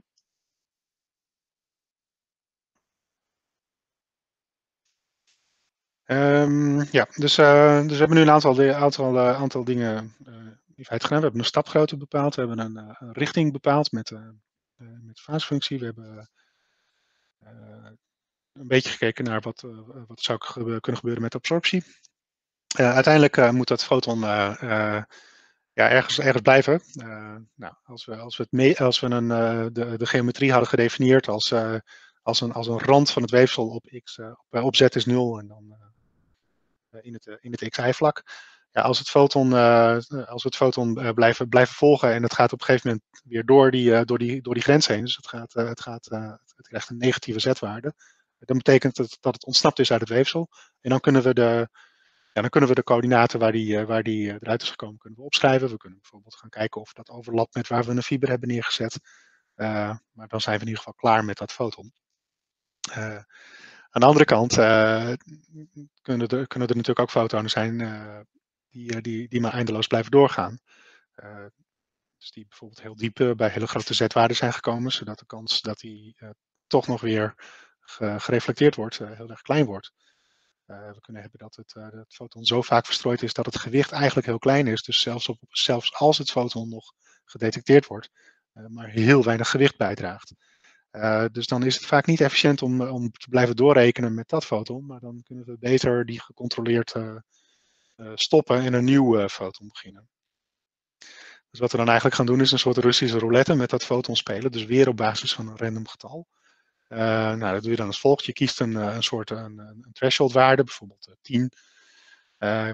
Um, ja, dus, uh, dus we hebben nu een aantal, aantal, uh, aantal dingen uh, in feite gedaan. We hebben een stapgrootte bepaald, we hebben een, uh, een richting bepaald met, uh, uh, met fasefunctie. We hebben uh, een beetje gekeken naar wat, uh, wat zou gebe kunnen gebeuren met absorptie. Uh, uiteindelijk uh, moet dat foton uh, uh, ja, ergens, ergens blijven. Uh, nou, als, we, als we, het mee, als we een, uh, de, de geometrie hadden gedefinieerd als, uh, als, een, als een rand van het weefsel op, x, uh, op, op z is nul en dan... Uh, in het, in het x-y-vlak. Ja, als het foton, uh, als we het foton uh, blijven, blijven volgen en het gaat op een gegeven moment weer door die, uh, door die, door die grens heen, dus het, gaat, uh, het, gaat, uh, het krijgt een negatieve z-waarde, dan betekent het dat het ontsnapt is uit het weefsel. En dan kunnen we de, ja, dan kunnen we de coördinaten waar die, uh, waar die uh, eruit is gekomen, kunnen we opschrijven. We kunnen bijvoorbeeld gaan kijken of dat overlapt met waar we een fiber hebben neergezet. Uh, maar dan zijn we in ieder geval klaar met dat foton. Uh, Aan de andere kant uh, kunnen, er, kunnen er natuurlijk ook fotonen zijn uh, die, die, die maar eindeloos blijven doorgaan. Uh, dus die bijvoorbeeld heel diep uh, bij hele grote z-waarden zijn gekomen, zodat de kans dat die uh, toch nog weer ge, gereflecteerd wordt uh, heel erg klein wordt. Uh, we kunnen hebben dat het, uh, het foton zo vaak verstrooid is dat het gewicht eigenlijk heel klein is. Dus zelfs, op, zelfs als het foton nog gedetecteerd wordt, uh, maar heel weinig gewicht bijdraagt. Uh, dus dan is het vaak niet efficiënt om, om te blijven doorrekenen met dat foton, maar dan kunnen we beter die gecontroleerd uh, uh, stoppen en een nieuw uh, foton beginnen. Dus wat we dan eigenlijk gaan doen is een soort Russische roulette met dat foton spelen, dus weer op basis van een random getal. Uh, nou, dat doe je dan als volgt. Je kiest een, een soort een, een threshold waarde, bijvoorbeeld uh, tien. Uh,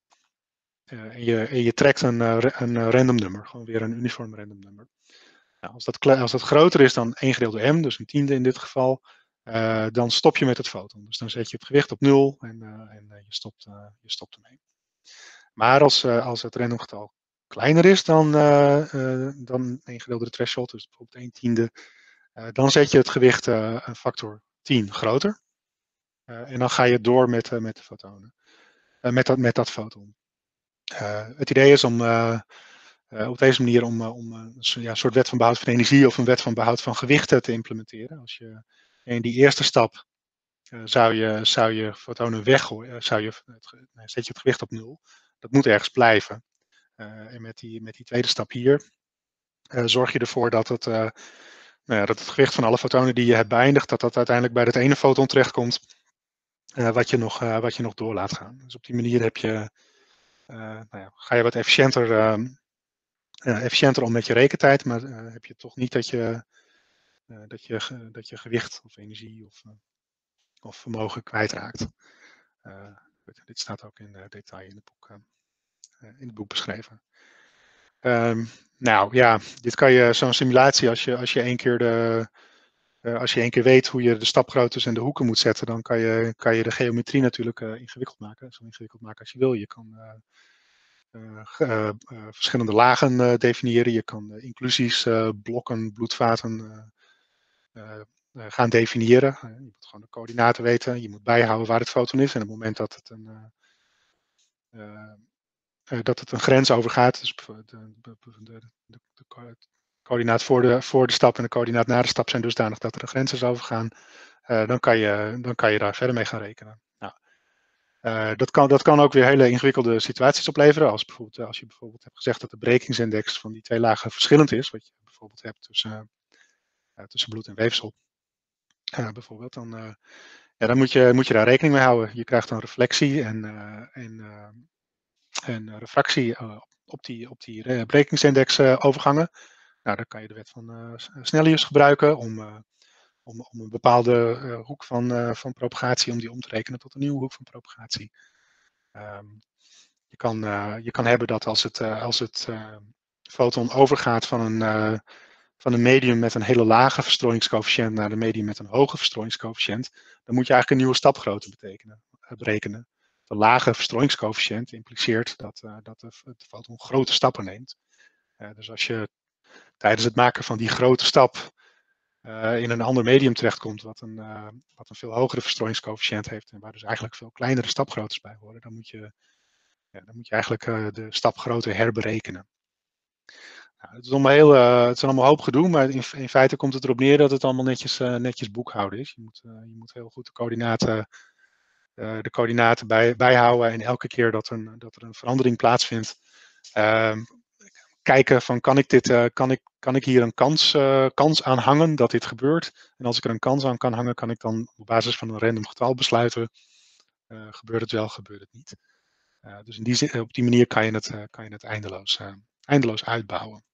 uh, en, je, en je trekt een, een random nummer, gewoon weer een uniform random nummer. Nou, als, dat, als dat groter is dan één gedeeld door m, dus een tiende in dit geval, uh, dan stop je met het foton. Dus dan zet je het gewicht op nul en, uh, en uh, je, stopt, uh, je stopt ermee. Maar als, uh, als het random getal kleiner is dan, uh, uh, dan één gedeeld door de threshold, dus bijvoorbeeld één tiende, uh, dan zet je het gewicht uh, een factor tien groter. Uh, en dan ga je door met, uh, met de fotonen. Uh, met, dat, met dat foton. Uh, het idee is om uh, uh, op deze manier om, uh, om uh, ja, een soort wet van behoud van energie of een wet van behoud van gewichten te implementeren. Als je in die eerste stap uh, zou, je, zou je fotonen weggooien, uh, zou je, het, nee, zet je het gewicht op nul. Dat moet ergens blijven. Uh, en met die, met die tweede stap hier uh, zorg je ervoor dat het, uh, nou ja, dat het gewicht van alle fotonen die je hebt beëindigd, dat dat uiteindelijk bij dat ene foton terechtkomt uh, wat, je nog, uh, wat je nog door laat gaan. Dus op die manier heb je, uh, nou ja, ga je wat efficiënter, uh, uh, efficiënter om met je rekentijd, maar uh, heb je toch niet dat je, uh, dat je, dat je gewicht of energie of, uh, of vermogen kwijtraakt. Uh, dit staat ook in uh, detail in het boek, uh, in het boek beschreven. Um, nou ja, dit kan je, zo'n simulatie, als je, als je één keer de, uh, als je één keer weet hoe je de stapgroottes en de hoeken moet zetten, dan kan je, kan je de geometrie natuurlijk uh, ingewikkeld maken. Zo ingewikkeld maken als je wil. Je kan uh, uh, uh, uh, verschillende lagen uh, definiëren. Je kan uh, inclusies, uh, blokken, bloedvaten uh, uh, uh, gaan definiëren. Uh, je moet gewoon de coördinaten weten. Je moet bijhouden waar het foton is. En op het moment dat het een... Uh, uh, Uh, dat het een grens overgaat, dus de, de, de, de, de coördinaat voor de, voor de stap en de coördinaat na de stap zijn dusdanig dat er een grens is overgaan, uh, dan, kan je, dan kan je daar verder mee gaan rekenen. Nou, uh, dat, kan, dat kan ook weer hele ingewikkelde situaties opleveren, als, bijvoorbeeld, als je bijvoorbeeld hebt gezegd dat de brekingsindex van die twee lagen verschillend is, wat je bijvoorbeeld hebt tussen, uh, tussen bloed en weefsel, uh, bijvoorbeeld, dan, uh, ja, dan moet, je, moet je daar rekening mee houden. Je krijgt dan reflectie en, uh, en uh, en refractie uh, op die, op die brekingsindex uh, overgangen. Nou, dan kan je de wet van uh, Snellius gebruiken om, uh, om, om een bepaalde uh, hoek van, uh, van propagatie, om die om te rekenen tot een nieuwe hoek van propagatie. Um, je, kan, uh, je kan hebben dat als het, uh, als het uh, foton overgaat van een, uh, van een medium met een hele lage verstrooiingscoëfficiënt naar een medium met een hoge verstrooiingscoëfficiënt, dan moet je eigenlijk een nieuwe stapgrootte betekenen, uh, berekenen. De lage verstrooiingscoëfficiënt impliceert dat, uh, dat de, de foton grote stappen neemt. Uh, dus als je tijdens het maken van die grote stap uh, in een ander medium terechtkomt, wat een, uh, wat een veel hogere verstrooiingscoëfficiënt heeft en waar dus eigenlijk veel kleinere stapgroottes bij horen, dan moet je, ja, dan moet je eigenlijk uh, de stapgrootte herberekenen. Nou, het, is allemaal heel, uh, het is allemaal hoop gedoe, maar in, in feite komt het erop neer dat het allemaal netjes, uh, netjes boekhouden is. Je moet, uh, je moet heel goed de coördinaten Uh, de coördinaten bij, bijhouden en elke keer dat, een, dat er een verandering plaatsvindt, uh, kijken van kan ik, dit, uh, kan ik, kan ik hier een kans, uh, kans aan hangen dat dit gebeurt. En als ik er een kans aan kan hangen, kan ik dan op basis van een random getal besluiten, uh, gebeurt het wel, gebeurt het niet. Uh, dus in die, op die manier kan je het, uh, kan je het eindeloos, uh, eindeloos uitbouwen.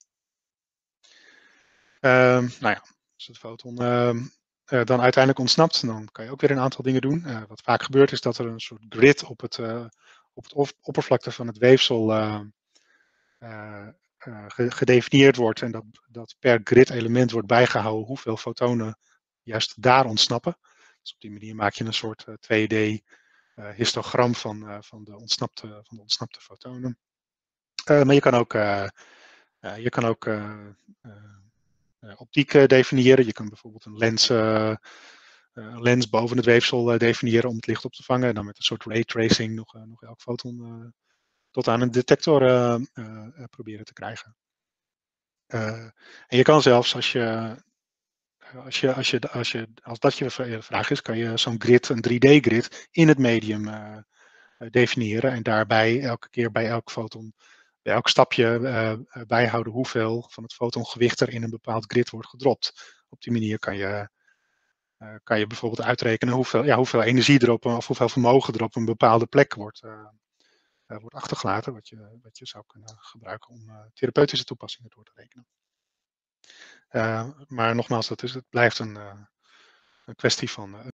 Uh, nou ja, dus het foton... Uh, Uh, dan uiteindelijk ontsnapt, dan kan je ook weer een aantal dingen doen. Uh, wat vaak gebeurt is dat er een soort grid op het, uh, op het oppervlakte van het weefsel uh, uh, uh, gedefinieerd wordt en dat, dat per grid element wordt bijgehouden hoeveel fotonen juist daar ontsnappen. Dus op die manier maak je een soort uh, twee D uh, histogram van, uh, van, de ontsnapte, van de ontsnapte fotonen. Uh, maar je kan ook, uh, uh, je kan ook uh, uh, Uh, optiek uh, definiëren. Je kan bijvoorbeeld een lens, uh, uh, lens boven het weefsel uh, definiëren om het licht op te vangen. En dan met een soort raytracing nog, uh, nog elk foton uh, tot aan een detector uh, uh, uh, proberen te krijgen. Uh, en je kan zelfs, als je, als, je, als, je, als, je, als dat je vraag is, kan je zo'n grid, een drie D grid, in het medium uh, definiëren. En daarbij elke keer bij elk foton, bij elk stapje uh, bijhouden hoeveel van het fotongewicht er in een bepaald grid wordt gedropt. op die manier kan je, uh, kan je bijvoorbeeld uitrekenen hoeveel, ja, hoeveel energie er op, of hoeveel vermogen er op een bepaalde plek wordt, uh, uh, wordt achtergelaten, wat je, wat je zou kunnen gebruiken om uh, therapeutische toepassingen door te rekenen. Uh, maar nogmaals, dat is, het blijft een, uh, een kwestie van